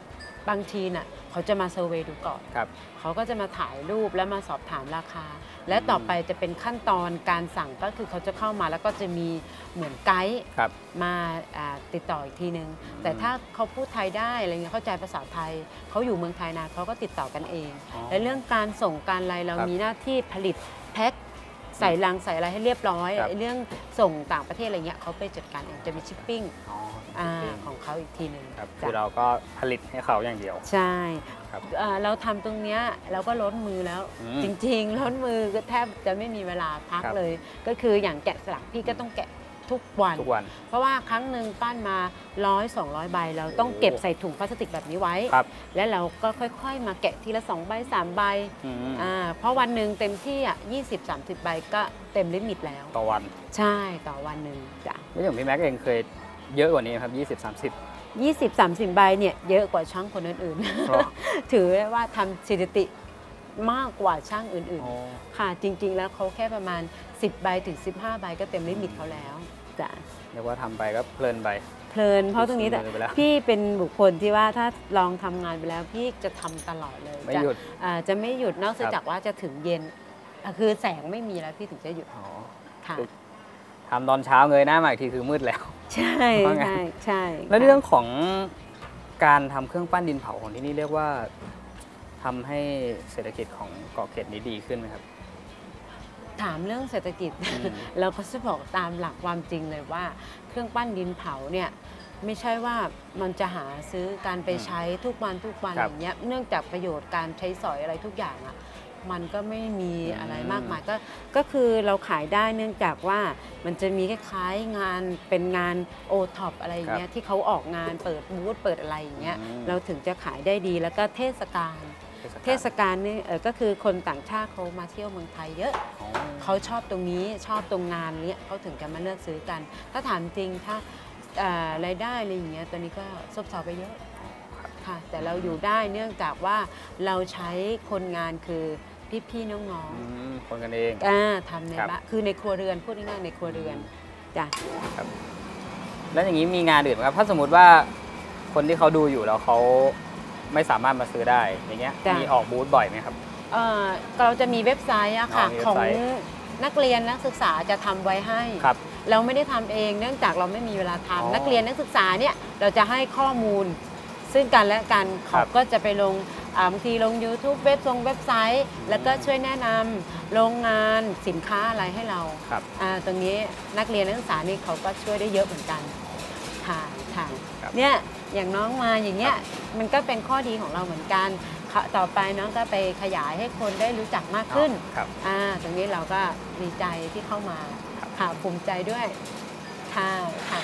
บางทีน่ะเขาจะมาเซอร์เวย์ดูก่อนเขาก็จะมาถ่ายรูปแล้วมาสอบถามราคาและต่อไปจะเป็นขั้นตอนการสั่งก็คือเขาจะเข้ามาแล้วก็จะมีเหมือนไกด์มาติดต่ออีกทีนึงแต่ถ้าเขาพูดไทยได้อะไรเงี้ยเข้าใจภาษาไทยเขาอยู่เมืองไทยนานเขาก็ติดต่อกันเองและเรื่องการส่งการอะไรเรามีหน้าที่ผลิตแพ็คใส่ลังใส่อะไรให้เรียบร้อยเรื่องส่งต่างประเทศอะไรเงี้ยเขาไปจัดการเองจะมีชิปปิ้งของเขาอีกทีหนึ่งคือเราก็ผลิตให้เขาอย่างเดียวใช่เราทำตรงเนี้ยเราก็ล้นมือแล้วจริงๆล้นมือก็แทบจะไม่มีเวลาพักเลยก็คืออย่างแกะสลักพี่ก็ต้องแกะทุกวันเพราะว่าครั้งหนึ่งปั้นมาร้อยสองร้อยใบเราต้องเก็บใส่ถุงพลาสติกแบบนี้ไว้แล้วเราก็ค่อยๆมาแกะทีละสองใบสามใบเพราะวันหนึ่งเต็มที่อ่ะยี่สิบสามสิบใบก็เต็มลิมิตแล้วต่อวันใช่ต่อวันหนึ่งจ้ะแล้วอย่างพี่แม็กเองเคยเยอะกว่านี้ครับยี่สิบ สามสิบยี่สิบ สามสิบใบเนี่ยเยอะกว่าช่างคนอื่นๆถือได้ว่าทำสถิติมากกว่าช่างอื่นๆค่ะจริงๆแล้วเขาแค่ประมาณสิบใบถึงสิบห้าใบก็เต็มลิมิตเขาแล้วจ้ะเรียกว่าทำไปก็เพลินไปเพลินเพราะตรงนี้แต่พี่เป็นบุคคลที่ว่าถ้าลองทำงานไปแล้วพี่จะทำตลอดเลยไม่หยุดจะไม่หยุดนอกจากว่าจะถึงเย็นคือแสงไม่มีแล้วพี่ถึงจะหยุดค่ะทำตอนเช้าเงยหน้ามาอีกทีคือมืดแล้วใช่ใช่ใช่แล้วเรื่องของการทำเครื่องปั้นดินเผาของที่นี่เรียกว่าทำให้เศรษฐกิจของเกาะเกร็ดนี้ดีขึ้นไหมครับถามเรื่องเศรษฐกิจเราก็จะบอกตามหลักความจริงเลยว่าเครื่องปั้นดินเผาเนี่ยไม่ใช่ว่ามันจะหาซื้อการไปใช้ทุกวันทุกวันอย่างเงี้ยเนื่องจากประโยชน์การใช้สอยอะไรทุกอย่างอ่ะมันก็ไม่มีอะไรมากมายก็ก็คือเราขายได้เนื่องจากว่ามันจะมีคล้ายๆงานเป็นงานโอท็อปอะไรอย่างเงี้ยที่เขาออกงานเปิดบูธเปิดอะไรอย่างเงี้ยเราถึงจะขายได้ดีแล้วก็เทศกาลเทศกาลนี่ก็คือคนต่างชาติเขามาเที่ยวเมืองไทยเยอะเขาชอบตรงนี้ชอบตรงงานเนี้ยเขาถึงจะมาเลือกซื้อกันถ้าถามจริงถ้ารายได้อะไรอย่างเงี้ยตอนนี้ก็ซบเซาไปเยอะค่ะแต่เราอยู่ได้เนื่องจากว่าเราใช้คนงานคือพี่ๆน้องๆคนกันเองทำในบ้านคือในครัวเรือนพูดง่ายๆในครัวเรือนจ้ะครับแล้วอย่างนี้มีงานอื่นไหมครับถ้าสมมติว่าคนที่เขาดูอยู่แล้วเขาไม่สามารถมาซื้อได้อย่างเงี้ยมีออกบูธบ่อยไหมครับเออเราจะมีเว็บไซต์อะค่ะของนักเรียนนักศึกษาจะทำไว้ให้เราไม่ได้ทำเองเนื่องจากเราไม่มีเวลาทำนักเรียนนักศึกษาเนี่ยเราจะให้ข้อมูลซึ่งกันและกันเขาก็จะไปลงบางทีลง ยูทูบ เว็บทรงเว็บไซต์แล้วก็ช่วยแนะนำโรงงานสินค้าอะไรให้เราตรงนี้นักเรียนนักศึกษานี่เขาก็ช่วยได้เยอะเหมือนกันค่ะค่ะเนี่ยอย่างน้องมาอย่างเงี้ยมันก็เป็นข้อดีของเราเหมือนกันต่อไปน้องก็ไปขยายให้คนได้รู้จักมากขึ้นตรงนี้เราก็ดีใจที่เข้ามาค่ะภูมิใจด้วยค่ะค่ะ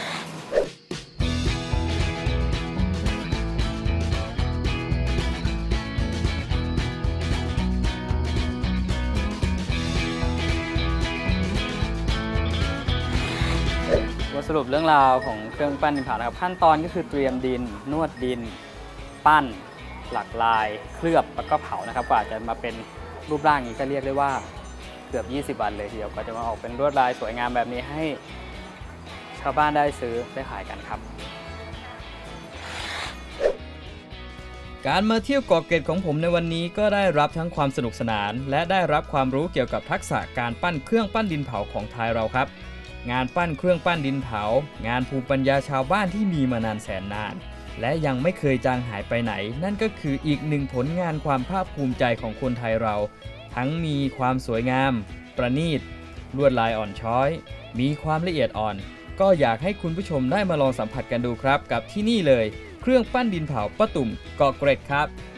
สรุปเรื่องราวของเครื่องปั้นดินเผานะครับขั้นตอนก็คือเตรียมดินนวดดินปั้นหลักลายเคลือบแล้วก็เผานะครับกว่าจะมาเป็นรูปร่างนี้ก็เรียกได้ว่าเกือบยี่สิบวันเลยทีเดียวก็จะมาออกเป็นลวดลายสวยงามแบบนี้ให้ชาวบ้านได้ซื้อได้ขายกันครับการมาเที่ยวเกาะเกร็ดของผมในวันนี้ก็ได้รับทั้งความสนุกสนานและได้รับความรู้เกี่ยวกับทักษะการปั้นเครื่องปั้นดินเผาของไทยเราครับงานปั้นเครื่องปั้นดินเผางานภูมิปัญญาชาวบ้านที่มีมานานแสนนานและยังไม่เคยจางหายไปไหนนั่นก็คืออีกหนึ่งผลงานความภาคภูมิใจของคนไทยเราทั้งมีความสวยงามประณีตลวดลายอ่อนช้อยมีความละเอียดอ่อนก็อยากให้คุณผู้ชมได้มาลองสัมผัสกันดูครับกับที่นี่เลยเครื่องปั้นดินเผาป้าตุ่มเกาะเกร็ดครับ